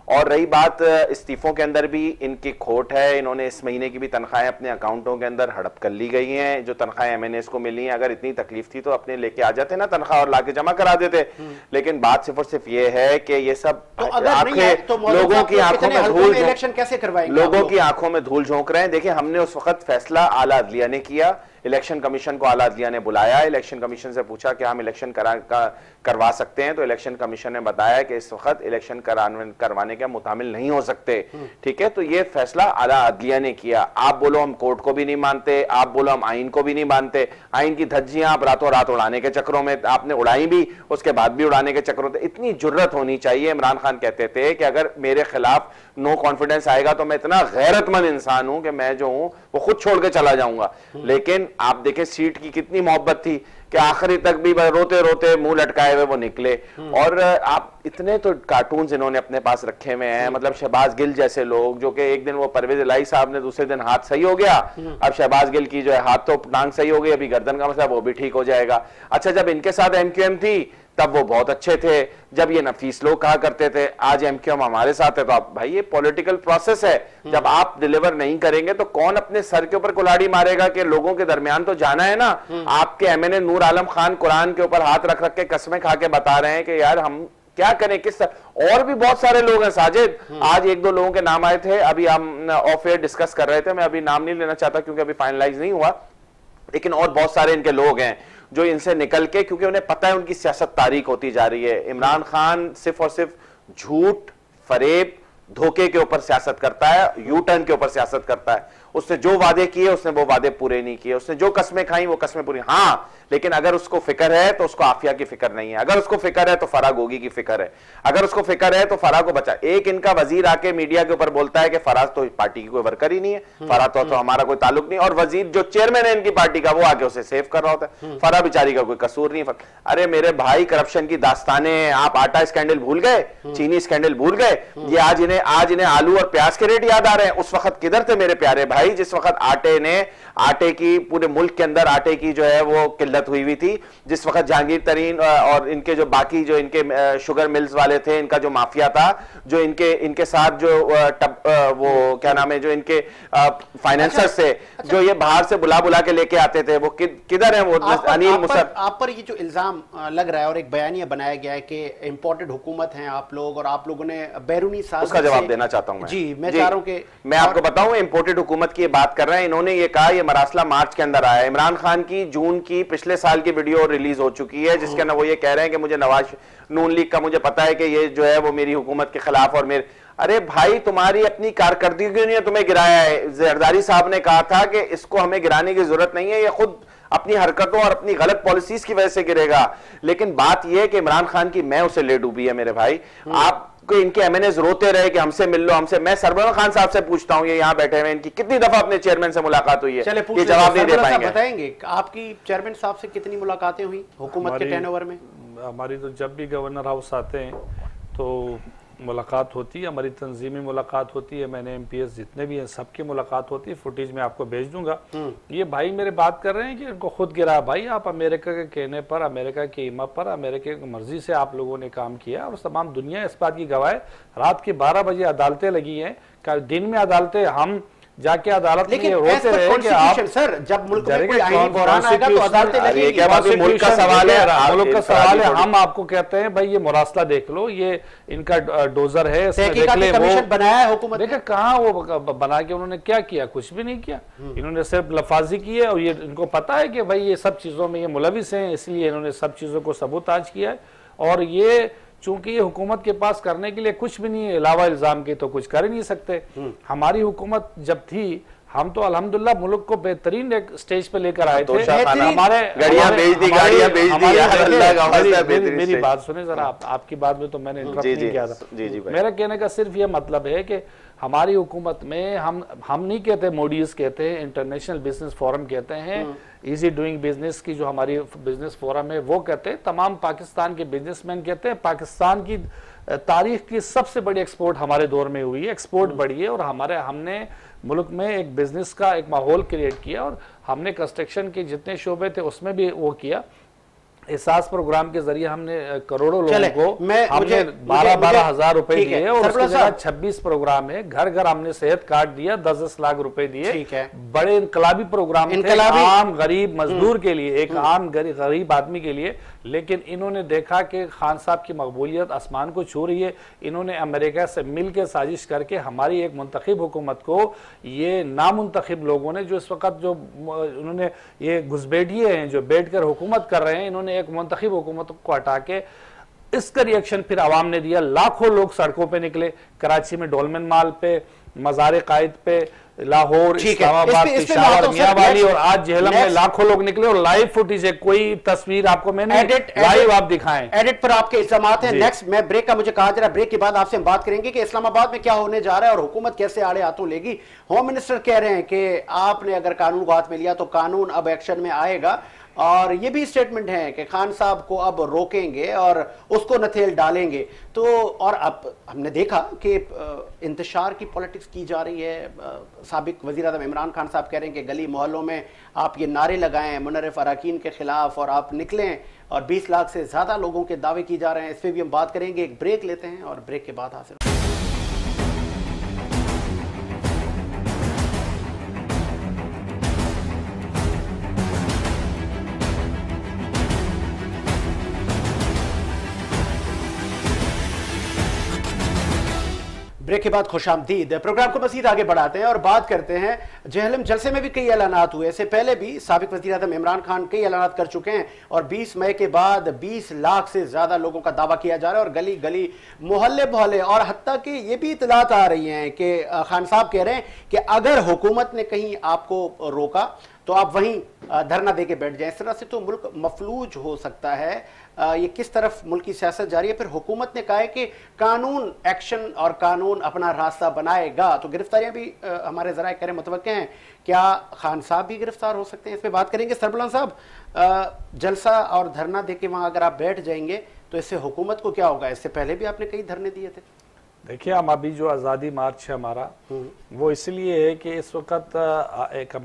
और रही बात इस्तीफों के अंदर भी इनकी खोट है, इन्होंने इस महीने की भी तनख्वाहें अपने अकाउंटों के अंदर हड़प कर ली गई हैं, जो तनख्वाहें एमएनएस को मिली हैं। अगर इतनी तकलीफ थी तो अपने लेके आ जाते ना तनख्वाह और लाके जमा करा देते, लेकिन बात सिर्फ और सिर्फ ये है कि ये सब तो आंखें तो लोगों की आंखों में धूल इलेक्शन कैसे करवाएंगे, लोगों की आंखों में धूल झोंक रहे हैं। देखिए, हमने उस वक्त फैसला आला अदलिया ने किया, इलेक्शन कमीशन को आला अदलिया ने बुलाया, इलेक्शन कमीशन से पूछा कि हम इलेक्शन करा का, करवा सकते हैं, तो इलेक्शन कमीशन ने बताया कि इस वक्त इलेक्शन करवाने के मुतामिल नहीं हो सकते। ठीक है, तो ये फैसला आला अदलिया ने किया। आप बोलो हम कोर्ट को भी नहीं मानते, आप बोलो हम आइन को भी नहीं मानते, आइन की धज्जियां आप रातों रात उड़ाने के चक्रों में आपने उड़ाई भी, उसके बाद भी उड़ाने के चक्रों में इतनी जुर्रत होनी चाहिए। इमरान खान कहते थे कि अगर मेरे खिलाफ नो कॉन्फिडेंस आएगा तो मैं इतना गैरतमंद इंसान हूं कि मैं जो हूं वो खुद छोड़ के चला जाऊंगा। लेकिन आप देखें सीट की कितनी मोहब्बत थी कि आखिरी तक भी रोते रोते मुंह लटकाए हुए वो निकले। और आप इतने तो कार्टून्स इन्होंने अपने पास रखे हुए हैं, मतलब शहबाज गिल जैसे लोग, जो कि एक दिन वो परवेज इलाही साहब ने दूसरे दिन हाथ सही हो गया, अब शहबाज गिल की जो है हाथ तो टांग सही हो गई, अभी गर्दन का मसला वो भी ठीक हो जाएगा। अच्छा, जब इनके साथ एमक्यूएम थी तब वो बहुत अच्छे थे, जब ये नफीस लोग कहा करते थे आज एमक्यूएम हमारे साथ है, तो आप भाई ये पॉलिटिकल प्रोसेस है, जब आप डिलीवर नहीं करेंगे तो कौन अपने सर के ऊपर कुल्हाड़ी मारेगा कि लोगों के दरमियान तो जाना है ना। आपके एमएनए नूर आलम खान कुरान के ऊपर हाथ रख रख के कसमें खा के बता रहे हैं कि यार हम क्या करें, किस तरह। और भी बहुत सारे लोग हैं साजिद, आज एक दो लोगों के नाम आए थे, अभी हम ऑफ एयर डिस्कस कर रहे थे, मैं अभी नाम नहीं लेना चाहता क्योंकि अभी फाइनलाइज नहीं हुआ, लेकिन और बहुत सारे इनके लोग हैं जो इनसे निकल के, क्योंकि उन्हें पता है उनकी सियासत तारीख होती जा रही है। इमरान खान सिर्फ और सिर्फ झूठ, फरेब, धोखे के ऊपर सियासत करता है, यू टर्न के ऊपर सियासत करता है। उसने जो वादे किए उसने वो वादे पूरे नहीं किए, उसने जो कस्में खाई वो कस्में पूरी। हाँ, लेकिन अगर उसको फिक्र है तो उसको आफिया की फिक्र नहीं है, अगर उसको फिक्र है तो फराह गोगी की फिक्र है, अगर उसको फिक्र है तो फराह को बचा। एक इनका वजीर आके मीडिया के ऊपर बोलता है कि फराह तो पार्टी की कोई वर्कर ही नहीं है, फराह तो, तो हमारा कोई ताल्लुक नहीं, और वजीर जो चेयरमैन है इनकी पार्टी का वो आके उसे सेव कर रहा होता है, फराह बेचारी का कोई कसूर नहीं है। अरे मेरे भाई, करप्शन की दास्तानें हैं, आप आटा स्कैंडल भूल गए, चीनी स्कैंडल भूल गए, ये आज इन्हें आज इन्हें आलू और प्याज के रेट याद आ रहे हैं। उस वक्त किधर थे मेरे प्यारे भाई जिस वक्त आटे ने आटे की पूरे मुल्क के अंदर आटे की जो है वो किल्लत हुई हुई थी, जिस वक्त जहांगीर तरीन और इनके जो बाकी जो इनके शुगर मिल्स वाले थे, इनका जो माफिया था, जो इनके इनके साथ जो टब, वो क्या नाम है, जो इनके फाइनेंसर्स थे, जो ये बाहर से बुला बुला के लेके आते थे, वो किधर है वो अनिल मुसर। आप पर ये जो इल्जाम लग रहा है और एक बयानिया बनाया गया है कि इंपोर्टेड हुकूमत हैं आप लोग और आप लोगों ने बैरूनी साजिश, उसका जवाब देना चाहता हूं मैं। जी, मैं चाह रहा हूं कि मैं आपको बताऊं, इंपोर्टेड हुकूमत की बात कर रहे हैं, इन्होंने ये कहा, ये मरासला मार्च के अंदर आया। इमरान खान की जून की पिछले साल की वीडियो रिलीज हो चुकी है जिसके अंदर वो ये कह रहे हैं कि मुझे नवाज नून लीग का मुझे पता है कि ये जो है वो मेरी हुकूमत के खिलाफ और मेरे। अरे भाई, तुम्हारी अपनी कारकर्दगी क्यों नहीं है, तुम्हें गिराया है। जरदारी साहब ने कहा था कि इसको हमें गिराने की जरूरत नहीं है, ये खुद अपनी हरकतों और अपनी गलत पॉलिसीज की वजह से गिरेगा। लेकिन बात यह है कि इमरान खान की मैं उसे ले डूबी है मेरे भाई। आप को इनके एमएनएस रोते रहे कि हमसे मिल लो, हमसे। मैं सरवर खान साहब से पूछता हूं, ये यहां बैठे हुए, इनकी कितनी दफा अपने चेयरमैन से मुलाकात हुई है, ये जवाब नहीं दे पाएंगे। बताएंगे आपकी चेयरमैन साहब से कितनी मुलाकातें हुई हुकूमत के टेनओवर में? हमारी तो जब भी गवर्नर हाउस आते हैं तो मुलाकात होती है, हमारी तंजीमी मुलाकात होती है, मैंने एमपीएस जितने भी हैं सबकी मुलाकात होती है, फुटेज में आपको भेज दूंगा। ये भाई मेरे बात कर रहे हैं कि इनको खुद गिरा। भाई, आप अमेरिका के कहने पर, अमेरिका की ईमा पर, अमेरिका की मर्जी से आप लोगों ने काम किया और तमाम दुनिया इस बात की गवाह है। रात के बारह बजे अदालतें लगी हैं, दिन में अदालतें, हम जाके अदालत में रोते रहे कि आप सर जब मुल्क में कोई आईनी बहरान आएगा तो अदालतें लगेंगी। क्या बात है, मुल्क का सवाल है, मुल्क का सवाल है। हम आपको कहते हैं भाई ये मुरासला देख लो, ये इनका डोजर है, देख ले वो बनाया है हुकूमत। देखिए कहाँ वो बना के उन्होंने क्या किया, कुछ भी नहीं किया। इन्होंने सिर्फ लफाजी की है और ये इनको पता है कि भाई ये सब चीजों में ये मुलविस हैं, इसलिए इन्होंने सब चीजों को सबूताज किया है। और ये चूंकि ये हुकूमत के पास करने के लिए कुछ भी नहीं है अलावा इल्जाम के, तो कुछ कर ही नहीं सकते। हमारी हुकूमत जब थी, हम तो अल्हम्दुलिल्लाह मुल्क को बेहतरीन एक स्टेज पे लेकर आए थे। हमारे गाड़ियां भेज दी, गाड़ियां भेज दी यार, अल्लाह का वास्ता बेहतरीन। मेरी बात सुने जरा, आप, आपकी बात में तो मैंने इंटरप्ट नहीं किया था। जी जी, मेरा कहने का सिर्फ ये मतलब है कि हमारी हुकूमत में हम हम नहीं कहते मोडीज कहते हैं, इंटरनेशनल बिजनेस फोरम कहते हैं, इजी डूइंग बिजनेस की जो हमारी बिजनेस फोरम है वो कहते हैं, तमाम पाकिस्तान के बिजनेसमैन कहते हैं पाकिस्तान की तारीख की सबसे बड़ी एक्सपोर्ट हमारे दौर में हुई है, एक्सपोर्ट बढ़ी है और हमारे हमने मुल्क में एक बिजनेस का एक माहौल क्रिएट किया और हमने कंस्ट्रक्शन के जितने शोबे थे उसमें भी वो किया। एहसास प्रोग्राम के जरिए हमने करोड़ों लोगों को मैं, हमने बारह बारह हजार रुपए दिए और उसके जगह छब्बीस प्रोग्राम है। घर घर हमने सेहत कार्ड दिया, दस दस लाख रुपए दिए। ठीक है। बड़े इनकलाबी प्रोग्राम थे आम गरीब मजदूर के लिए, एक आम गरीब आदमी के लिए। लेकिन इन्होंने देखा कि खान साहब की मकबूलियत आसमान को छू रही है। इन्होंने अमेरिका से मिलकर साजिश करके हमारी एक मुंतखब हुकूमत को, ये नामुंतखब लोगों ने जो इस वक्त जो उन्होंने ये घुसपैठिए हैं जो बैठकर हुकूमत कर रहे हैं, इन्होंने एक मुंतखब हुकूमत को हटा के इसका रिएक्शन फिर आवाम ने दिया। लाखों लोग सड़कों पे निकले, कराची में डोलमन माल पे, मज़ार कायद पे, लाहौर, इस्लामाबाद, पेशावर, मियांवाली और आज झेलम में लाखों लोग निकले और लाइव फुटेज है। कोई तस्वीर आपको मैंने लाइव आप दिखाएं। एडिट पर आपके इल्जामात हैं। नेक्स्ट मैं ब्रेक का मुझे कहा जा रहा है, ब्रेक के बाद आपसे हम बात करेंगे कि इस्लामाबाद में क्या होने जा रहा है और हुकूमत कैसे आड़े हाथों लेगी। होम मिनिस्टर कह रहे हैं कि आपने अगर कानून को हाथ में लिया तो कानून अब एक्शन में आएगा, और ये भी स्टेटमेंट है कि खान साहब को अब रोकेंगे और उसको नथेल डालेंगे। तो और अब हमने देखा कि इंतशार की पॉलिटिक्स की जा रही है। साबिक वज़ीर आज़म इमरान खान साहब कह रहे हैं कि गली मोहल्लों में आप ये नारे लगाएं मुनर्रिफ अराकीन के खिलाफ और आप निकलें, और बीस लाख से ज़्यादा लोगों के दावे की जा रहे हैं। इस पर भी हम बात करेंगे। एक ब्रेक लेते हैं और ब्रेक के बाद हासिल ब्रेक के बाद खुशामदीद। प्रोग्राम को मज़ीद आगे बढ़ाते हैं और बात करते हैं जेहलम जलसे में भी कई ऐलानात हुए। इससे पहले भी साबिक वज़ीर आज़म इमरान खान कई ऐलानात कर चुके हैं और बीस मई के बाद बीस लाख से ज़्यादा लोगों का दावा किया जा रहा है और गली गली मोहल्ले मोहल्ले, और हत्ता कि ये भी इतलात आ रही हैं कि खान साहब कह रहे हैं कि अगर हुकूमत ने कहीं आपको रोका तो आप वहीं धरना दे के बैठ जाएं। इस तरह से तो मुल्क मफलूज हो सकता है। ये किस तरफ मुल्क की सियासत जा रही है। फिर हुकूमत ने कहा है कि कानून एक्शन और कानून अपना रास्ता बनाएगा। तो गिरफ्तारियां भी हमारे ज़राए कह रहे मुतवक्के हैं, क्या खान साहब भी गिरफ्तार हो सकते हैं? इस पर बात करेंगे। सरबलान साहब, जलसा और धरना दे के वहाँ अगर आप बैठ जाएंगे तो इससे हुकूमत को क्या होगा? इससे पहले भी आपने कई धरने दिए थे। देखिए, हम अभी जो आज़ादी मार्च है हमारा, वो इसलिए है कि इस वक्त एक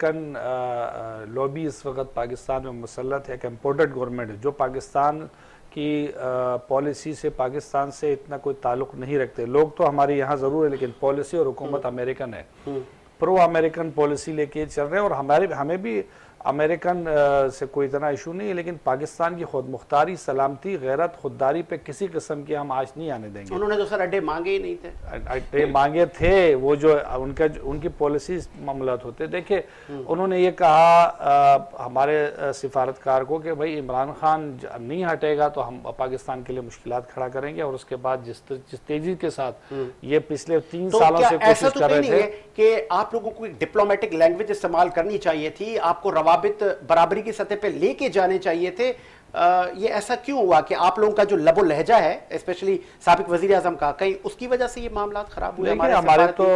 अमेरिकन लॉबी इस वक्त पाकिस्तान में मुसल्लत है, एक इम्पोर्टेड गवर्नमेंट है जो पाकिस्तान की पॉलिसी से, पाकिस्तान से इतना कोई ताल्लुक नहीं रखते। लोग तो हमारे यहाँ ज़रूर है, लेकिन पॉलिसी और हुकूमत अमेरिकन है, प्रो अमेरिकन पॉलिसी लेके चल रहे हैं। और हमारे हमें भी अमेरिकन से कोई इतना इशू नहीं है, लेकिन पाकिस्तान की खुद मुख्तारी, सलामती, गैरत, खुददारी पे किसी किस्म की हम आज नहीं आने देंगे। उन्होंने तो सर अड्डे मांगे ही नहीं थे। अड्डे मांगे थे, वो जो उनका उनकी पॉलिसी मामलात होते। देखिए, उन्होंने ये कहा आ, हमारे सिफारतकार को कि भाई इमरान खान नहीं हटेगा तो हम पाकिस्तान के लिए मुश्किलात खड़ा करेंगे। और उसके बाद जिस जिस तेजी के साथ ये पिछले तीन तो सालों से कोशिश तो कर रहे थे कि आप लोगों को एक डिप्लोमेटिक लैंग्वेज इस्तेमाल करनी चाहिए थी, आपको रवाबित बराबरी की सतह पे लेके जाने चाहिए थे। आ, ये ऐसा क्यों हुआ कि आप लोगों का जो लबो लहजा है, स्पेशली साबिक वजीर आजम का, कहीं उसकी वजह से ये मामला खराब हुए? हमारे, हमारे तो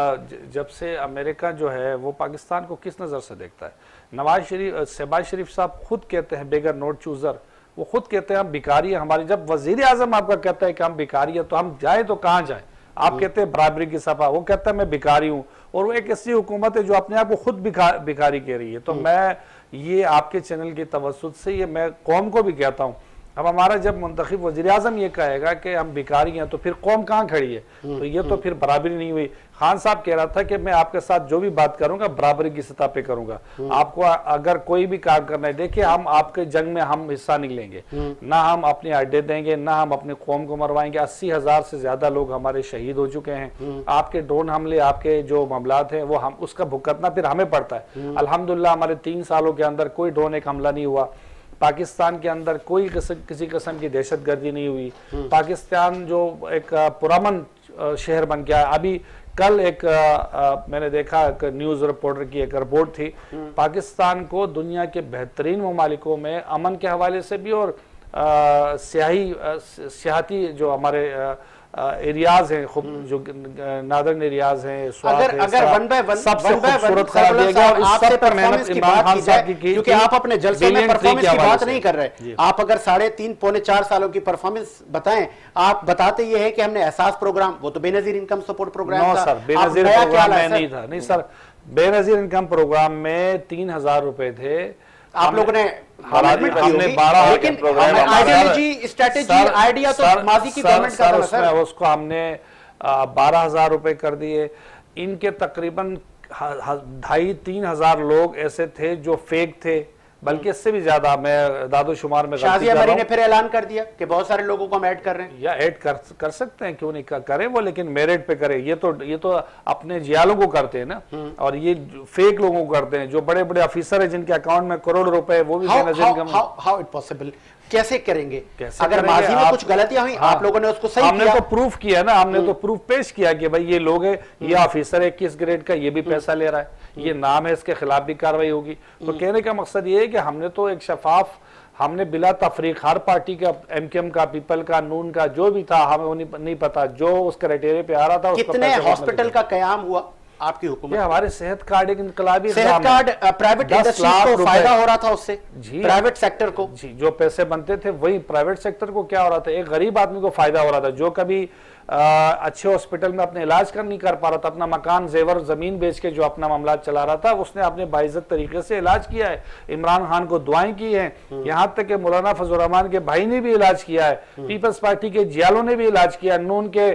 जब से अमेरिका जो है वो पाकिस्तान को किस नजर से देखता है। नवाज शरीफ, शहबाज शरीफ साहब खुद कहते हैं बेगर नोट चूजर, वो खुद कहते हैं हम भिखारी हैं। हमारी जब वजीर आजम आपका कहता है कि हम भिखारी हैं तो हम जाए तो कहाँ जाए? आप कहते हैं बराबरी की सफा, वो कहता है मैं भिखारी हूं। और वो एक ऐसी हुकूमत है जो अपने आप को खुद भिखा, भिखारी कह रही है। तो मैं ये आपके चैनल की तवज्जुह से ये मैं कौम को भी कहता हूँ, अब हमारा जब मुंतखब वज़ीर आज़म ये कहेगा कि हम भिखारी हैं तो फिर कौम कहाँ खड़ी है? तो ये तो फिर बराबरी नहीं हुई। खान साहब कह रहा था कि मैं आपके साथ जो भी बात करूंगा बराबरी की सतह पे करूंगा, आपको अगर कोई भी काम करना है, देखिए हम आपके जंग में हम हिस्सा नहीं लेंगे, ना हम अपने अड्डे देंगे, ना हम अपनी कौम को मरवाएंगे। अस्सी हजार से ज्यादा लोग हमारे शहीद हो चुके हैं। आपके ड्रोन हमले, आपके जो मामलात हैं वो हम उसका भुगतना फिर हमें पड़ता है। अल्हम्दुलिल्लाह हमारे तीन सालों के अंदर कोई ड्रोन एक हमला नहीं हुआ। पाकिस्तान के अंदर कोई किसी, किसी किस्म की दहशतगर्दी नहीं हुई। पाकिस्तान जो एक पुरअमन शहर बन गया। अभी कल एक आ, आ, मैंने देखा एक न्यूज़ रिपोर्टर की एक रिपोर्ट थी, पाकिस्तान को दुनिया के बेहतरीन ममालिकों में अमन के हवाले से भी और सियाही सियाहती जो हमारे आ, एरियाज हैं, खूब जो नादरन एरियाज हैं, अगर अगर one by one one by one आपसे परफॉर्मेंस की बात की जाए, क्योंकि आप अपने जलसे में परफॉर्मेंस की बात नहीं कर रहे, आप अगर साढ़े तीन पौने चार सालों की परफॉर्मेंस बताएं, आप बताते ये है कि हमने एहसास प्रोग्राम, वो तो बेनजीर इनकम सपोर्ट प्रोग्राम था। सर बेनजीर प्रोग्राम में नहीं था, नहीं सर, बेनजीर इनकम प्रोग्राम में तीन हजार रुपए थे आप लोगों ने हमने बारह लेकिन आइडियोलॉजी स्ट्रेटेजी आइडिया तो माजी की गवर्नमेंट का था सर। उसको हमने बारह हजार रुपए कर दिए। इनके तकरीबन ढाई तीन हजार लोग ऐसे थे जो फेक थे, बल्कि इससे भी ज्यादा, मैं दादोशुमार में शाजिया मरी ने फिर ऐलान कर दिया कि बहुत सारे लोगों को हम ऐड कर रहे हैं। या ऐड कर कर सकते हैं, क्यों नहीं करें वो, लेकिन मेरिट पे करें। ये तो ये तो अपने जियालों को करते हैं ना, और ये फेक लोगों को करते हैं जो बड़े बड़े ऑफिसर है जिनके अकाउंट में करोड़ रुपए, वो भी हाउ इट पॉसिबल, कैसे करेंगे? कैसे अगर माजी में कुछ गलतियां हुई, हाँ, आप लोगों ने उसको सही हमने किया। तो प्रूफ किया ना, हमने तो प्रूफ पेश किया कि भाई ये लोग है, ये ऑफिसर है किस ग्रेड का, ये भी पैसा ले रहा है, ये नाम है, इसके खिलाफ भी कार्रवाई होगी। तो कहने का मकसद ये है कि हमने तो एक शफाफ, हमने बिला तफरीक हर पार्टी का, एमकेएम का, पीपल का, नून का, जो भी था, हमें नहीं पता, जो उस क्राइटेरिया पे आ रहा था। कितने हॉस्पिटल का कयाम हुआ आपकी हुकूमत? हमारे सेहत कार्ड एक इनकलाबी सेहत कार्ड, प्राइवेट इंडस्ट्री को फायदा हो रहा था उससे, जी प्राइवेट सेक्टर को, जी जो पैसे बनते थे वही प्राइवेट सेक्टर को क्या हो रहा था, एक गरीब आदमी को फायदा हो रहा था जो कभी आ, अच्छे हॉस्पिटल में अपने इलाज कर नहीं कर पा रहा था, अपना मकान जेवर जमीन बेच के जो अपना मामला चला रहा था, उसने अपने बाइज्जत तरीके से इलाज किया है। इमरान खान को दुआएं की हैं, यहां तक कि मौलाना फजल रहमान के भाई ने भी इलाज किया है, पीपल्स पार्टी के जियालों ने भी इलाज किया, नून के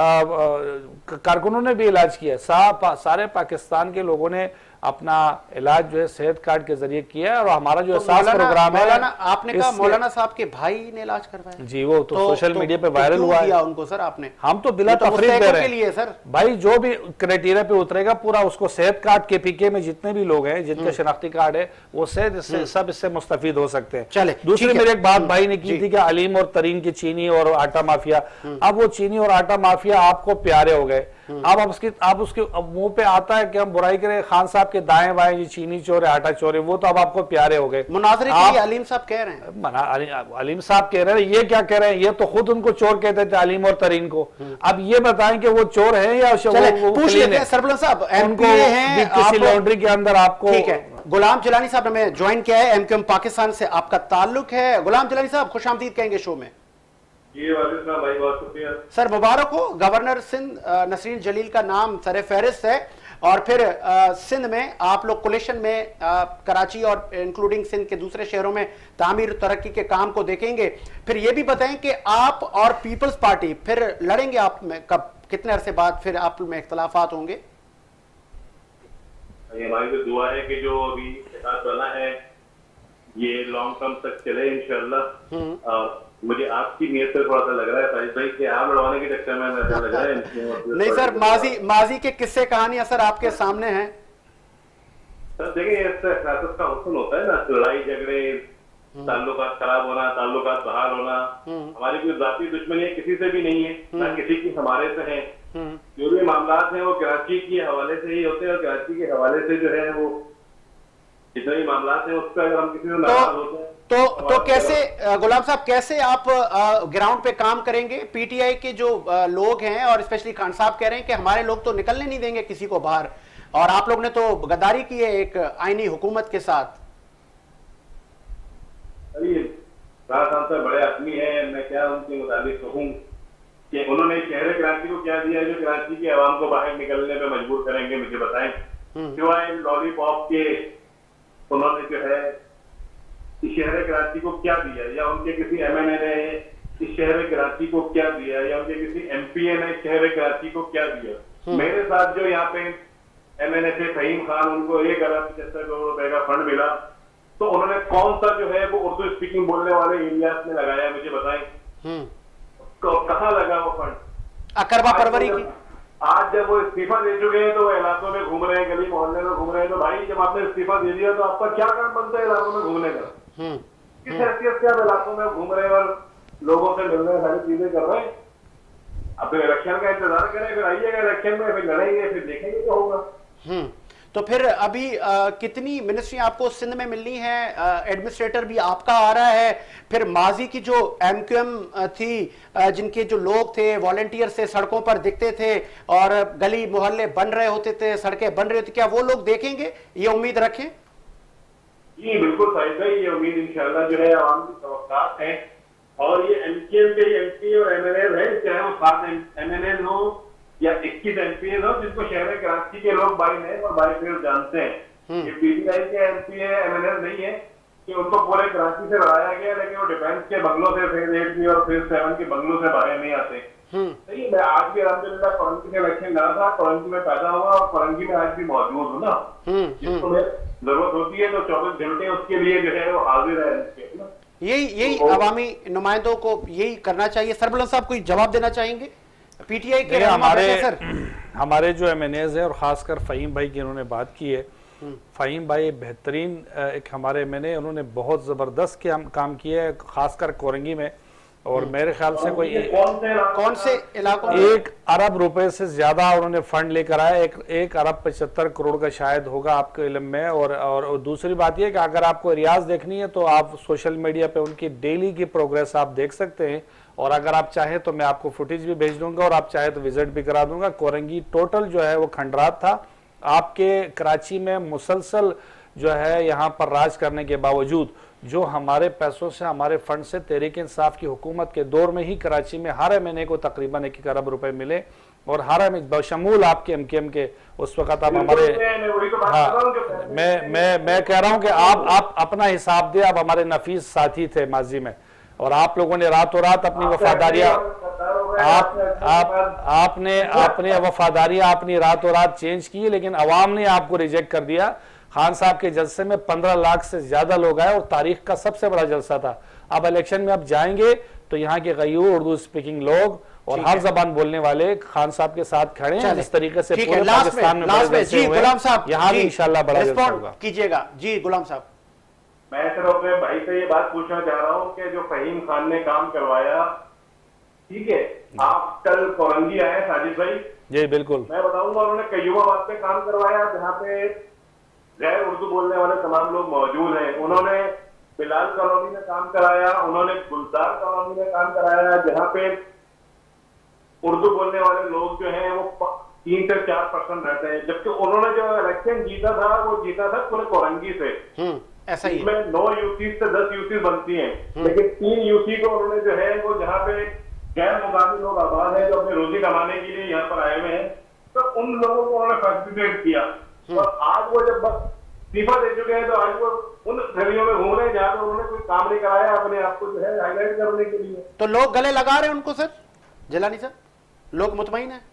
कारकुनों ने भी इलाज किया, सा, सारे पाकिस्तान के लोगों ने अपना इलाज जो है सेहत कार्ड के जरिए किया है। और हमारा जो तो प्रोग्राम है, आपने कहा मौलाना साहब के भाई ने इलाज करवाया, जी वो तो, तो सोशल तो, मीडिया पे वायरल तो हुआ है उनको सर आपने। हम तो बिला तफरीक दे रहे हैं सर, भाई जो भी क्राइटेरिया पे उतरेगा पूरा उसको सेहत कार्ड के पीके में जितने भी लोग हैं जिनके शनाख्ती कार्ड है वो सेहत इससे सब इससे मुस्तफीद हो सकते हैं। चले दूसरी मेरी एक बात भाई ने की थी कि अलीम और तरीन की चीनी और आटा माफिया, अब वो चीनी और आटा माफिया आपको प्यारे हो गए। अब आप उसकी आप उसके मुंह पे आता है कि हम बुराई करें खान साहब के दाएं बाएं, ये चीनी चोर है, आटा चोर है, वो तो अब आपको प्यारे हो गए। मुनाजरे के लिए अलीम साहब कह रहे हैं, मना अलीम साहब कह रहे हैं, ये क्या कह रहे हैं, ये तो खुद उनको चोर कहते थे अलीम और तरीन को। अब ये बताएं कि वो चोर है या सरबला साहब एमपीए हैं, किसी लॉन्ड्री के अंदर आपको। ठीक है, गुलाम जिलानी साहब ने ज्वाइन किया है, एमकेएम पाकिस्तान से आपका ताल्लुक है। गुलाम जिलानी साहब खुशामदीद कहेंगे शो में। ये भाई बहुत शुक्रिया सर, मुबारक हो। गवर्नर सिंध नसरीन जलील का नाम सरे फहरिस्त है और फिर आ, सिंध में आप लोग कोलिशन में आ, कराची और इंक्लूडिंग सिंध के दूसरे शहरों में तामीर तरक्की के काम को देखेंगे। फिर ये भी बताएं कि आप और पीपल्स पार्टी फिर लड़ेंगे, आप में कब, कितने अरसे बाद फिर आप में इख्तलाफात होंगे? हमारी तो दुआ है कि जो अभी बना है ये लॉन्ग टर्म तक चले इंशाल्लाह। मुझे आपकी नियत से थोड़ा सा लग रहा है साहिब भाई कि आप लड़वाने के चक्कर में ऐसा लग रहा है। नहीं सर, माजी माजी के किस्से कहानियां सर आपके सामने हैं। सर देखिए, सियासत का हुस्न होता है ना, लड़ाई झगड़े, ताल्लुकात खराब होना, ताल्लुकात बहाल होना। हमारी कोई जाती दुश्मनी किसी से भी नहीं है, ना किसी की हमारे से है। जो भी मामला हैं वो कराची के हवाले से ही होते हैं और कराची के हवाले से जो है वो जितने भी मामला हैं उस पर अगर हम किसी से नाराज होते हैं तो तो कैसे गुलाम साहब, कैसे आप ग्राउंड पे काम करेंगे? पीटीआई के जो आ, लोग हैं और स्पेशली खान साहब कह रहे हैं कि हमारे लोग तो निकलने नहीं देंगे किसी को बाहर, और आप लोग ने तो गद्दारी की है एक आईनी हुकूमत के साथ। साहब बड़े आदमी हैं, मैं क्या उनके मुताबिक कहूँ कि उन्होंने शहर कराची को क्या दिया है जो कराची के अवाम को बाहर निकलने में मजबूर करेंगे, मुझे बताएं। सिवाय लॉलीपॉप के उन्होंने जो है इस शहर कराची को क्या दिया, या उनके किसी एमएनए ने इस शहर कराची को क्या दिया, या उनके किसी एमपीए ने शहर कराची को क्या दिया। मेरे साथ जो यहाँ पे एमएनए थे फहीम खान, उनको एक अरब पचहत्तर करोड़ रुपए का फंड मिला, तो उन्होंने कौन सा जो है वो उर्दू स्पीकिंग बोलने वाले एरियाज में लगाया, मुझे बताएं। कहाँ लगा वो फंड? अकरबा परवरी की। आज जब वो इस्तीफा दे चुके हैं तो वो इलाकों में घूम रहे हैं, गली मोहल्ले में घूम रहे हैं। तो भाई जब आपने इस्तीफा दे दिया तो आपका क्या काम बनता है इलाकों में घूमने का? किस हैसियत से आप इलाकों में घूम रहे हैं और लोगों से मिल रहे हैं, सारी चीजें कर रहे हैं? अब तो इलेक्शन का इंतजार करें, फिर आइएगा इलेक्शन में, फिर लड़ेंगे, फिर देखेंगे क्या होगा। तो फिर अभी आ, कितनी मिनिस्ट्री आपको सिंध में मिलनी है? एडमिनिस्ट्रेटर भी आपका आ रहा है, फिर माजी की जो एमक्यूएम थी, आ, जिनके जो लोग थे वॉलंटियर से सड़कों पर दिखते थे और गली मोहल्ले बन रहे होते थे, सड़कें बन रही होती, क्या वो लोग देखेंगे? ये उम्मीद रखें? जी बिल्कुल साहिब भाई, ये उम्मीद इंशाल्लाह जो है आवाम की तवक्कात है। और ये एमक्यूएम के एमपी और एमएनए है, चाहे वो सात एमएनए हो या इक्कीस एमपीए हो, जिनको शहर कराची के लोग बाई नेम और बाई फेस जानते हैं। ये पीटीआई के एमपी है, एमएनए नहीं है। कि उनको पूरे कराची से लड़ाया गया, लेकिन वो डिफेंस के बंगलों से फेज एट की और फेज सेवन के बंगलों से बाहर नहीं आते। नहीं, मैं आज भी अलहमदुलिल्लाह कोरंगी में इलेक्शन लड़ा था, कोरंगी में पैदा हुआ और कोरंगी में आज भी मौजूद हूँ ना। जिसको जरूरत होती है तो चौबीस घंटे उसके लिए जो है वो हाजिर है। यही यही अवामी नुमाइंदों को यही करना चाहिए। सरबलंद साहब कोई जवाब देना चाहेंगे? पीटीआई के हमारे सर हमारे जो एम एन एज है और खासकर फ़हीम भाई की इन्होंने बात की है। फ़हीम भाई बेहतरीन एक हमारे एम एन ए, उन्होंने बहुत ज़बरदस्त काम किया है खासकर कोरंगी में। और मेरे ख्याल से कोई कौन से इलाकों में एक अरब रुपए से ज्यादा उन्होंने फंड लेकर आया, एक एक अरब पचहत्तर करोड़ का शायद होगा आपके इल्म में। और, और और दूसरी बात यह कि अगर आपको रियाज देखनी है तो आप सोशल मीडिया पे उनकी डेली की प्रोग्रेस आप देख सकते हैं। और अगर आप चाहें तो मैं आपको फुटेज भी भेज दूंगा और आप चाहे तो विजिट भी करा दूंगा। कोरंगी टोटल जो है वो खंडरात था। आपके कराची में मुसलसल जो है यहाँ पर राज करने के बावजूद जो हमारे पैसों से, हमारे फंड से तहरीक इंसाफ की हुकूमत के दौर में ही कराची में हर महीने को तकरीबन एक अरब रुपए मिले। और हर बशमूल आपके एम के एम के उस वक्त आप हमारे, हाँ मैं मैं मैं कह रहा हूं कि आप आप अपना हिसाब दे। आप हमारे नफीस साथी थे माजी में और आप लोगों ने रातों रात अपनी वफादारियां आप आप आपने आपने वफादारियां अपनी रातों रात चेंज की, लेकिन अवाम ने आपको रिजेक्ट कर दिया। खान साहब के जलसे में पंद्रह लाख से ज्यादा लोग आए और तारीख का सबसे बड़ा जलसा था। अब इलेक्शन में अब जाएंगे तो यहाँ के गयूर उर्दू स्पीकिंग लोग और हर जबान बोलने वाले खान साहब के साथ खड़े हैं। जिस तरीके से पूरे पाकिस्तान में बड़े जलसे हुए, यहाँ भी इंशाल्लाह बड़ा जलसा होगा। कीजिएगा जी गुलाम साहब। मैं सिर्फ अपने भाई से ये बात पूछना चाह रहा हूँ कि जो फ़हीम खान ने काम करवाया, ठीक है, आप कल कोरंगी आए साजिद भाई? जी बिल्कुल। मैं बताऊंगा उन्होंने कयूमाबाद पे काम करवाया जहाँ पे गैर उर्दू बोलने वाले तमाम लोग मौजूद हैं। उन्होंने बिलाल कॉलोनी में काम कराया, उन्होंने गुलजार कॉलोनी में काम कराया जहाँ पे उर्दू बोलने वाले लोग जो हैं वो तीन से चार परसेंट रहते हैं, जबकि उन्होंने जो इलेक्शन जीता था वो जीता था पूरे कोरंगी से। ऐसा ही इसमें नौ यूसी से दस यूसी बनती हैं, लेकिन तीन यूसी को उन्होंने जो है वो जहाँ पे गैर मुकामी लोग आबाद हैं जो अपनी रोजी कमाने के लिए यहाँ पर आए हुए हैं, तो उन लोगों को उन्होंने फैसिलिटेट किया। और आज वो जब बस इस्तीफा दे चुके हैं तो आज वो उन गलियों में घूम रहे हैं जहाँ पे उन्होंने कोई काम नहीं कराया अपने आप को जो है हाईलाइट करने के लिए। तो लोग गले लगा रहे हैं उनको सर जिलानी सर, लोग मुतमईन है?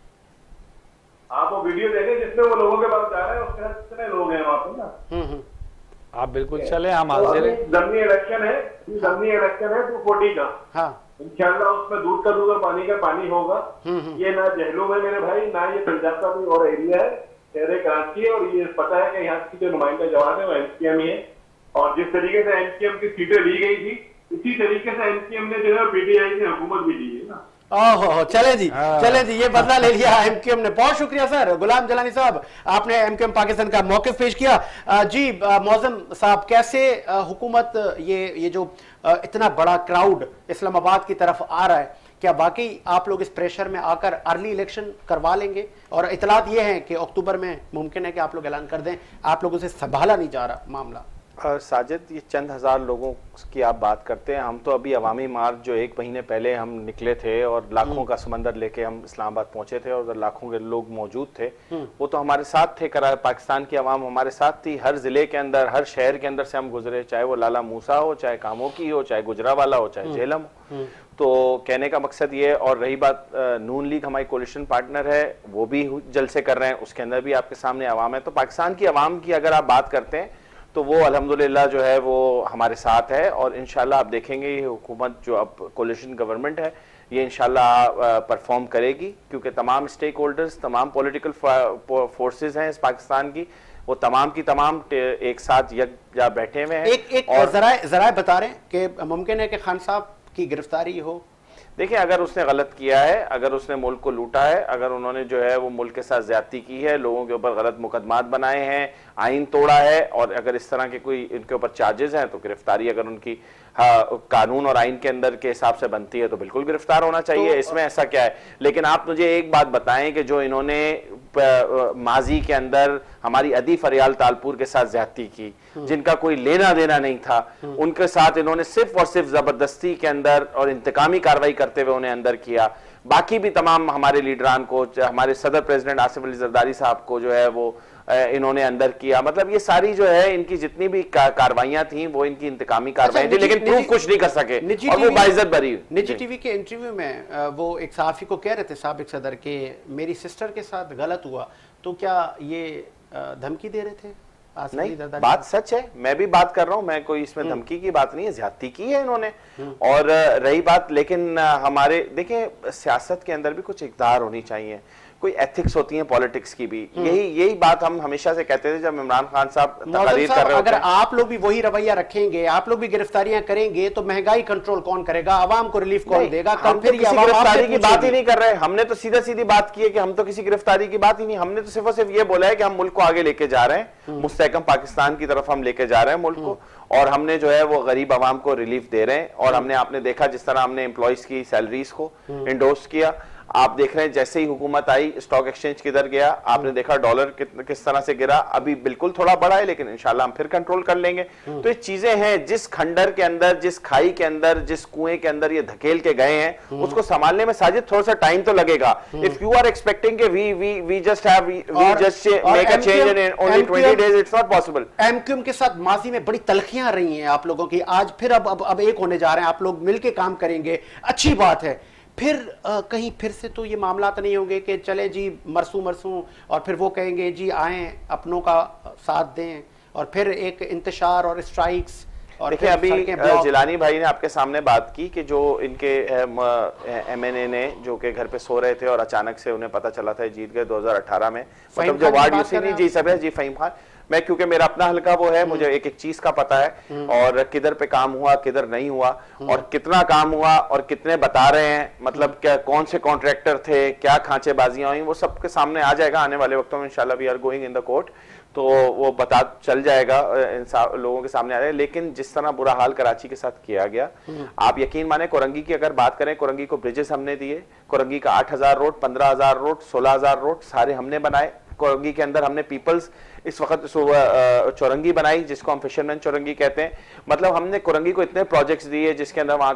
आप वो वीडियो देखें जिसमें वो लोगों के पास जा रहे हैं, उसके कितने लोग हैं वहाँ पे ना। आप बिल्कुल चले, हम हाजिर हैं। जमनी इलेक्शन है, जमनी इलेक्शन है टू फोर्टी का। हाँ इंशाल्लाह उसमें दूध का दूध और पानी का पानी होगा। ये ना जहलूम है मेरे भाई, ना ये पंजाब का कोई और एरिया है, शहर कराची है। और ये पता है कि यहाँ की जो नुमाइंदा जवान है वो एमसीएम ही है। और जिस तरीके से एमसीएम की सीटें ली गई थी इसी तरीके से एमसीएम ने जो है पीटीआई की हुकूमत भी ली है ना। ओहो चले जी, चले जी, ये बदला ले लिया एमक्यूएम ने। बहुत शुक्रिया सर गुलाम जलानी साहब, आपने एमक्यूएम पाकिस्तान का मौक़िफ़ पेश किया। जी मौज़म साहब, कैसे हुकूमत ये ये जो इतना बड़ा क्राउड इस्लामाबाद की तरफ आ रहा है, क्या वाकई आप लोग इस प्रेशर में आकर अर्ली इलेक्शन करवा लेंगे? और इतलात ये है कि अक्टूबर में मुमकिन है कि आप लोग ऐलान कर दें, आप लोगों से संभाला नहीं जा रहा मामला। साजिद, ये चंद हज़ार लोगों की आप बात करते हैं, हम तो अभी अवामी मार्च जो एक महीने पहले हम निकले थे और लाखों का समंदर लेके हम इस्लामाबाद पहुंचे थे और लाखों के लोग मौजूद थे, वो तो हमारे साथ थे। करा पाकिस्तान की आवाम हमारे साथ थी। हर जिले के अंदर, हर शहर के अंदर से हम गुजरे, चाहे वो लाला मूसा हो, चाहे कामोकी हो, चाहे गुजरावाला हो, चाहे झेलम हो। तो कहने का मकसद ये, और रही बात नून लीग हमारी कोलिशन पार्टनर है, वो भी जलसे कर रहे हैं, उसके अंदर भी आपके सामने आवाम है। तो पाकिस्तान की आवाम की अगर आप बात करते हैं तो वो अल्हम्दुलिल्लाह जो है वो हमारे साथ है। और इंशाल्लाह आप देखेंगे ये हुकूमत जो अब कोलिशन गवर्नमेंट है ये इंशाल्लाह परफॉर्म करेगी, क्योंकि तमाम स्टेक होल्डर्स, तमाम पॉलिटिकल फोर्सेस हैं इस पाकिस्तान की, वो तमाम की तमाम एक साथ यकजा बैठे हुए हैं। एक एक और जराए जराए बता रहे हैं कि मुमकिन है कि खान साहब की गिरफ्तारी हो। देखिए, अगर उसने गलत किया है, अगर उसने मुल्क को लूटा है, अगर उन्होंने जो है वो मुल्क के साथ ज्यादती की है, लोगों के ऊपर गलत मुकदमात बनाए हैं, आइन तोड़ा है, और अगर इस तरह के कोई इनके ऊपर चार्जेस हैं तो गिरफ्तारी अगर उनकी हाँ, कानून और आइन के अंदर के हिसाब से बनती है तो बिल्कुल गिरफ्तार होना चाहिए। तो, इसमें ऐसा क्या है। लेकिन आप मुझे एक बात बताएं कि जो इन्होंने माजी के अंदर हमारी अदी फरियाल तालपुर के साथ ज्यादती की, जिनका कोई लेना देना नहीं था, उनके साथ इन्होंने सिर्फ और सिर्फ जबरदस्ती के अंदर और इंतकामी कार्रवाई करते हुए उन्हें अंदर किया। बाकी भी तमाम हमारे लीडरान को, हमारे सदर प्रेसिडेंट आसिफ अली जरदारी साहब को जो है वो इन्होंने अंदर किया। मतलब ये सारी जो है इनकी जितनी भी कार्रवाइयां थी वो इनकी इंतकामी कार्रवाई थी, लेकिन प्रूफ कुछ नहीं कर सके और वो बाइज्जत बरी। निजी टीवी के इंटरव्यू में वो एक सहाफी को कह रहे थे साबिक सदर के मेरी सिस्टर के साथ गलत हुआ, तो क्या ये धमकी दे रहे थे? नहीं, बात सच है, मैं भी बात कर रहा हूं, मैं कोई इसमें धमकी की बात नहीं है, ज्यादती की है इन्होंने। और रही बात, लेकिन हमारे देखें सियासत के अंदर भी कुछ इक़्तिदार होनी चाहिए, कोई एथिक्स होती है पॉलिटिक्स की भी। यही यही बात हम हमेशा से कहते थे जब इमरान खान साहब तकरीर कर रहे अगर आप लोग भी वही रवैया रखेंगे, आप लोग भी गिरफ्तारियां करेंगे, तो महंगाई कंट्रोल कौन करेगा? आवाम को रिलीफ कौन देगा? कल फिर किसी गिरफ्तारी की बात ही नहीं कर रहे, हमने तो सीधा सीधी बात की है कि हम तो किसी गिरफ्तारी की बात ही नहीं, हमने तो सिर्फ और सिर्फ ये बोला है कि हम मुल्क को आगे लेके जा रहे हैं, मुस्तहकम पाकिस्तान की तरफ हम लेके जा रहे हैं मुल्क को, और हमने जो है वो गरीब आवाम को रिलीफ दे रहे हैं। और हमने आपने देखा जिस तरह हमने एम्प्लॉइज की सैलरीज को इंडोर्स किया, आप देख रहे हैं जैसे ही हुकूमत आई स्टॉक एक्सचेंज किधर गया, आपने देखा डॉलर कि, किस तरह से गिरा। अभी बिल्कुल थोड़ा बड़ा है लेकिन इंशाल्लाह हम फिर कंट्रोल कर लेंगे। तो ये चीजें हैं, जिस खंडर के अंदर, जिस खाई के अंदर, जिस कुएं के अंदर ये धकेल के गए हैं, उसको संभालने में साजिद थोड़ा सा टाइम तो लगेगा। इफ यू आर एक्सपेक्टिंग के we we we just have we just make a change in only twenty days, it's not possible. MQM के साथ माजी में बड़ी तलखियां रही हैं आप लोगों की, आज फिर अब अब, अब एक होने जा रहे हैं, आप लोग मिलके काम करेंगे, अच्छी बात है। फिर आ, कहीं फिर से तो ये मामला तो नहीं होंगे कि चले जी मरसू मरसू और फिर वो कहेंगे जी आए अपनों का साथ दें, और फिर एक इंतशार और स्ट्राइक्स। और देखिए अभी जिलानी भाई ने आपके सामने बात की कि जो इनके एमएनए ने जो के घर पे सो रहे थे और अचानक से उन्हें पता चला था जीत गए दो हज़ार अठारह में, मतलब जो वार्ड यूसी जी सब है जी फहीम खान, मैं क्योंकि मेरा अपना हल्का वो है, मुझे एक एक चीज का पता है और किधर पे काम हुआ किधर नहीं हुआ और कितना काम हुआ और कितने बता रहे हैं, मतलब क्या कौन से कॉन्ट्रैक्टर थे, क्या खांचेबाजियां हुई, वो सबके सामने आ जाएगा आने वाले वक्तों में इंशाल्लाह। We are going in the court, तो वो बता चल जाएगा, लोगों के सामने आ जाएगा। लेकिन जिस तरह बुरा हाल कराची के साथ किया गया, आप यकीन माने, कोरंगी की अगर बात करें, कोरंगी को ब्रिजेस हमने दिए, कोरंगी का आठ हजार रोड, पंद्रह हजार रोड, सोलह हजार रोड सारे हमने बनाए। कोरंगी के अंदर हमने पीपल्स इस वक्त चौरंगी बनाई जिसको हम फिशरमैन चौरंगी कहते हैं। मतलब हमने कोरंगी को इतने प्रोजेक्ट्स दिए जिसके अंदर वहां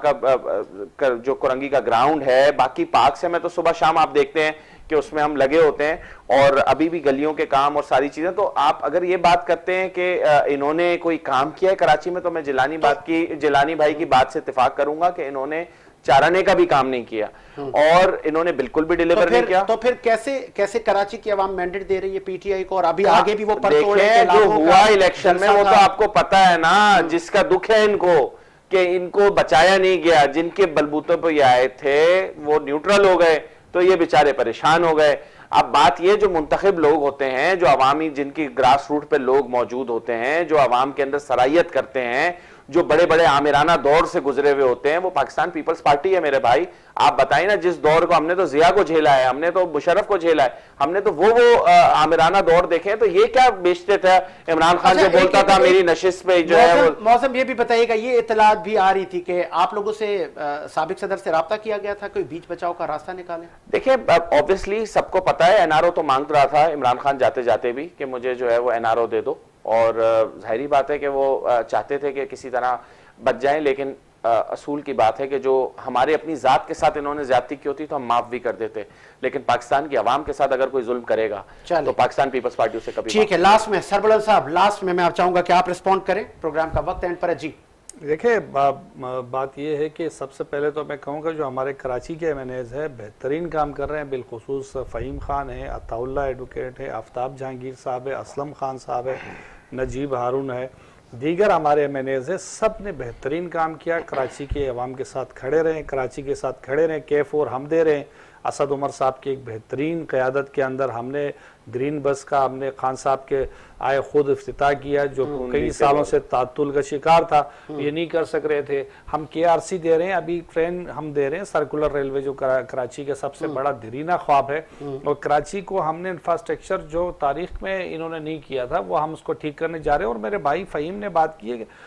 का जो कोरंगी का ग्राउंड है, बाकी पार्क से मैं तो सुबह शाम आप देखते हैं कि उसमें हम लगे होते हैं, और अभी भी गलियों के काम और सारी चीजें। तो आप अगर ये बात करते हैं कि इन्होंने कोई काम किया है कराची में, तो मैं जिलानी बात की जिलानी भाई की बात से इत्तेफाक करूंगा कि इन्होंने चाराने का भी काम नहीं किया और इन्होंने बिल्कुल भी डिलीवर तो नहीं किया। तो फिर कैसे कैसे कराची की आवाम मैंडेट दे रही है पीटीआई को, और अभी आगे भी वो परतोड़ जो हुआ इलेक्शन में वो तो आपको पता है ना, जिसका दुख है इनको कि इनको बचाया नहीं गया, जिनके बलबूतों पर ये आए थे वो न्यूट्रल हो गए, तो ये बेचारे परेशान हो गए। अब बात ये, जो मुंतखब लोग होते हैं, जो अवामी, जिनकी ग्रास रूट पे लोग मौजूद होते हैं, जो अवाम के अंदर सराहियत करते हैं, जो बड़े बड़े आमिराना दौर से गुजरे हुए होते हैं, वो पाकिस्तान पीपल्स पार्टी है मेरे भाई। आप बताइए ना, जिस दौर को हमने तो जिया को झेला है, हमने तो मुशर्रफ को झेला है, हमने तो वो वो आमिराना दौर देखे हैं। तो ये क्या बेचते थे इमरान खान जो बोलता था मेरी नशिस्त पे जो है वो। मौसम ये भी बताइएगा, ये इतलात भी आ रही थी कि आप लोगों से साबिक सदर से राब्ता किया गया था, कोई बीच बचाव का रास्ता निकाले? देखिए ऑब्वियसली सबको पता है, एनआरओ तो मांग रहा था इमरान खान जाते जाते भी कि मुझे जो है वो एनआरओ दे दो, और जाहिर बात है कि वो चाहते थे कि किसी तरह बच जाएं। लेकिन असूल की बात है कि जो हमारे अपनी जात के साथ इन्होंने ज्यादती की होती तो हम माफ भी कर देते, लेकिन पाकिस्तान की आवाम के साथ अगर कोई जुल्म करेगा तो पाकिस्तान पीपल्स पार्टी उसे कभी। ठीक है, लास्ट में सरबलंद साहब, लास्ट में मैं आप चाहूंगा कि आप रिस्पॉन्ड करें, प्रोग्राम का वक्त एंड पर है जी। देखिए बा, बात यह है कि सबसे पहले तो मैं कहूँगा जो हमारे कराची के एमएनएज है बेहतरीन काम कर रहे हैं, बिलखुसूस फ़हीम खान है, अताउल्ला एडवोकेट है, आफ्ताब जहांगीर साहब है, असलम खान साहब है, नजीब हारून है, दीगर हमारे एमएनएज है, सब ने बेहतरीन काम किया। कराची के अवाम के साथ खड़े रहे, कराची के साथ खड़े रहे, कैफ और हम दे रहे हैं। असद उमर साहब की एक बेहतरीन क़यादत के अंदर हमने ग्रीन बस का हमने खान साहब के आए खुद इफ्तिताह किया, जो कई सालों से तातुल का शिकार था, ये नहीं कर सक रहे थे। हम के आर सी दे रहे हैं, अभी ट्रेन हम दे रहे हैं, सर्कुलर रेलवे जो करा, कराची का सबसे बड़ा दरीना ख्वाब है, और कराची को हमने इंफ्रास्ट्रक्चर जो तारीख में इन्होंने नहीं किया था वो हम उसको ठीक करने जा रहे हैं। और मेरे भाई फ़हीम ने बात की है,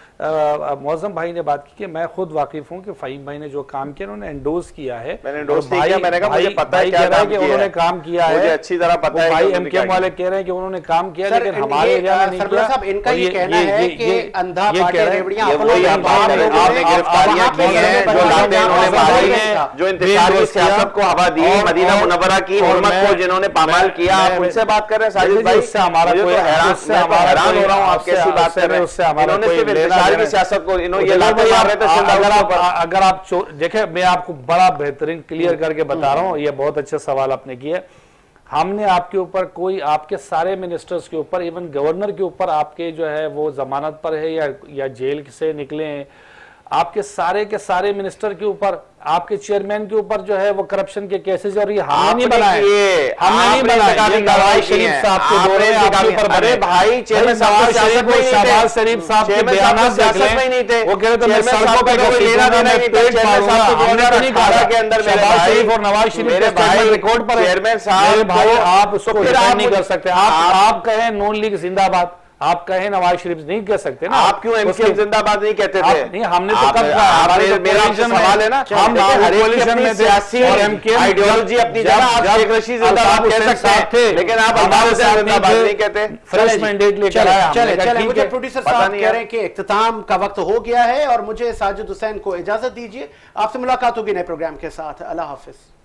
मौज़म भाई ने बात की कि मैं खुद वाकिफ हूँ कि फ़हीम भाई ने जो काम किया उन्होंने एंडोज किया है, मैंने एंडोज नहीं किया, मैंने कहा मुझे पता है क्या काम किया है, उन्होंने काम किया है, मुझे अच्छी तरह पता है। एमकेएम वाले कह रहे हैं कि उन्होंने काम किया, लेकिन सर, हमारे ये, एरिया में नहीं सरवरा किया। साहब, इनका और ये कहना ये- है ये- कि ये- अंधा ये बाटे कह रहे हैं- रेवड़ियां ये अपलोड वही नहीं आप कर बात रहे कर रहे हैं। हैं, आपने आप- गिरफ्तारियां वहाँ पे की हैं, ये जो बताया लाते जा इन्होंने रहा है मारी कि हैं, जो बेल इंतशारी दोस्त किया। सियासत को हवा दी, और- मदीना और- मुनव्वरा की और हुर्मत मैं- को जिन्होंने पामाल मैं- किया, आप मैं- उनसे बात कर रहे हैं साजिद देखिए, भाई। उससे हमारा मुझे कोई- तो हैरान उससे मैं तो हमारा हैरान कोई- हो रहा हूँ, आप उससे- कैसी बात उससे कर रहे उससे हैं। हमारा इन्होंने कोई सिर्फ लेना इंतशार देना की सियासत को इन्होंने ये देखो लाते भाई, मार रहे थे आप- सिंध अगर हाउस आप के ऊपर। अगर आप चो- देखे, मैं आपको बड़ा बेहतरीन क्लियर करके बता रहा हूँ, ये बहुत अच्छे सवाल आपने किए। हमने आपके ऊपर कोई, आपके सारे मिनिस्टर्स के ऊपर, इवन गवर्नर के ऊपर आपके जो है वो जमानत पर है या या जेल से निकले हैं, आपके सारे के सारे मिनिस्टर के ऊपर, आपके चेयरमैन के ऊपर जो है वो करप्शन के केसेस, और ये हमने नहीं बनाए, हमने नहीं बनाए, ये नवाज शरीफ साहब के दौरे में आपके ऊपर बने। अरे भाई, चेयरमैन नवाज साहब शरीफ को शहबाज शरीफ साहब के बयानात देख लें, वो कह रहे थे मैं सड़कों पे घसीटूंगा, मैं पेट फाड़ूंगा। हमने तो नहीं कहा के अंदर शहबाज शरीफ और नवाज शरीफ के स्टेटमेंट रिकॉर्ड पर है। चेयरमैन साहब मेरे भाई, आप उसको फिर डिफेंड आप नहीं कर सकते। आप आप कहें नून लीग जिंदाबाद, आप कहें नवाज शरीफ नहीं कह सकते ना। आप क्यों एमकेएम जिंदाबाद नहीं कहते थे? आप- नहीं, हमने तो आप- कब कहा, आप- हमारे तो मेरा कोलिशन में- सवाल है ना, हम देखिए, हर हर एक की कोलिशन अपनी में थे सियासी और एमकेएम आइडियोलॉजी अपनी जगह, आप शेख रशीद जिंदाबाद कह सकते हैं, लेकिन आप हमारे साथ जिंदाबाद नहीं कहते। फ्रेश मैंडेट लेकर चले आए। चले हमने कहा, चले ठीक मुझे है। प्रोड्यूसर पता साहब नहीं कह यार। रहे हैं कि इख्तिताम का वक्त हो गया है और मुझे साजिद हुसैन को इजाजत दीजिए। आपसे मुलाकात होगी नए प्रोग्राम के साथ। अल्लाह हाफिज।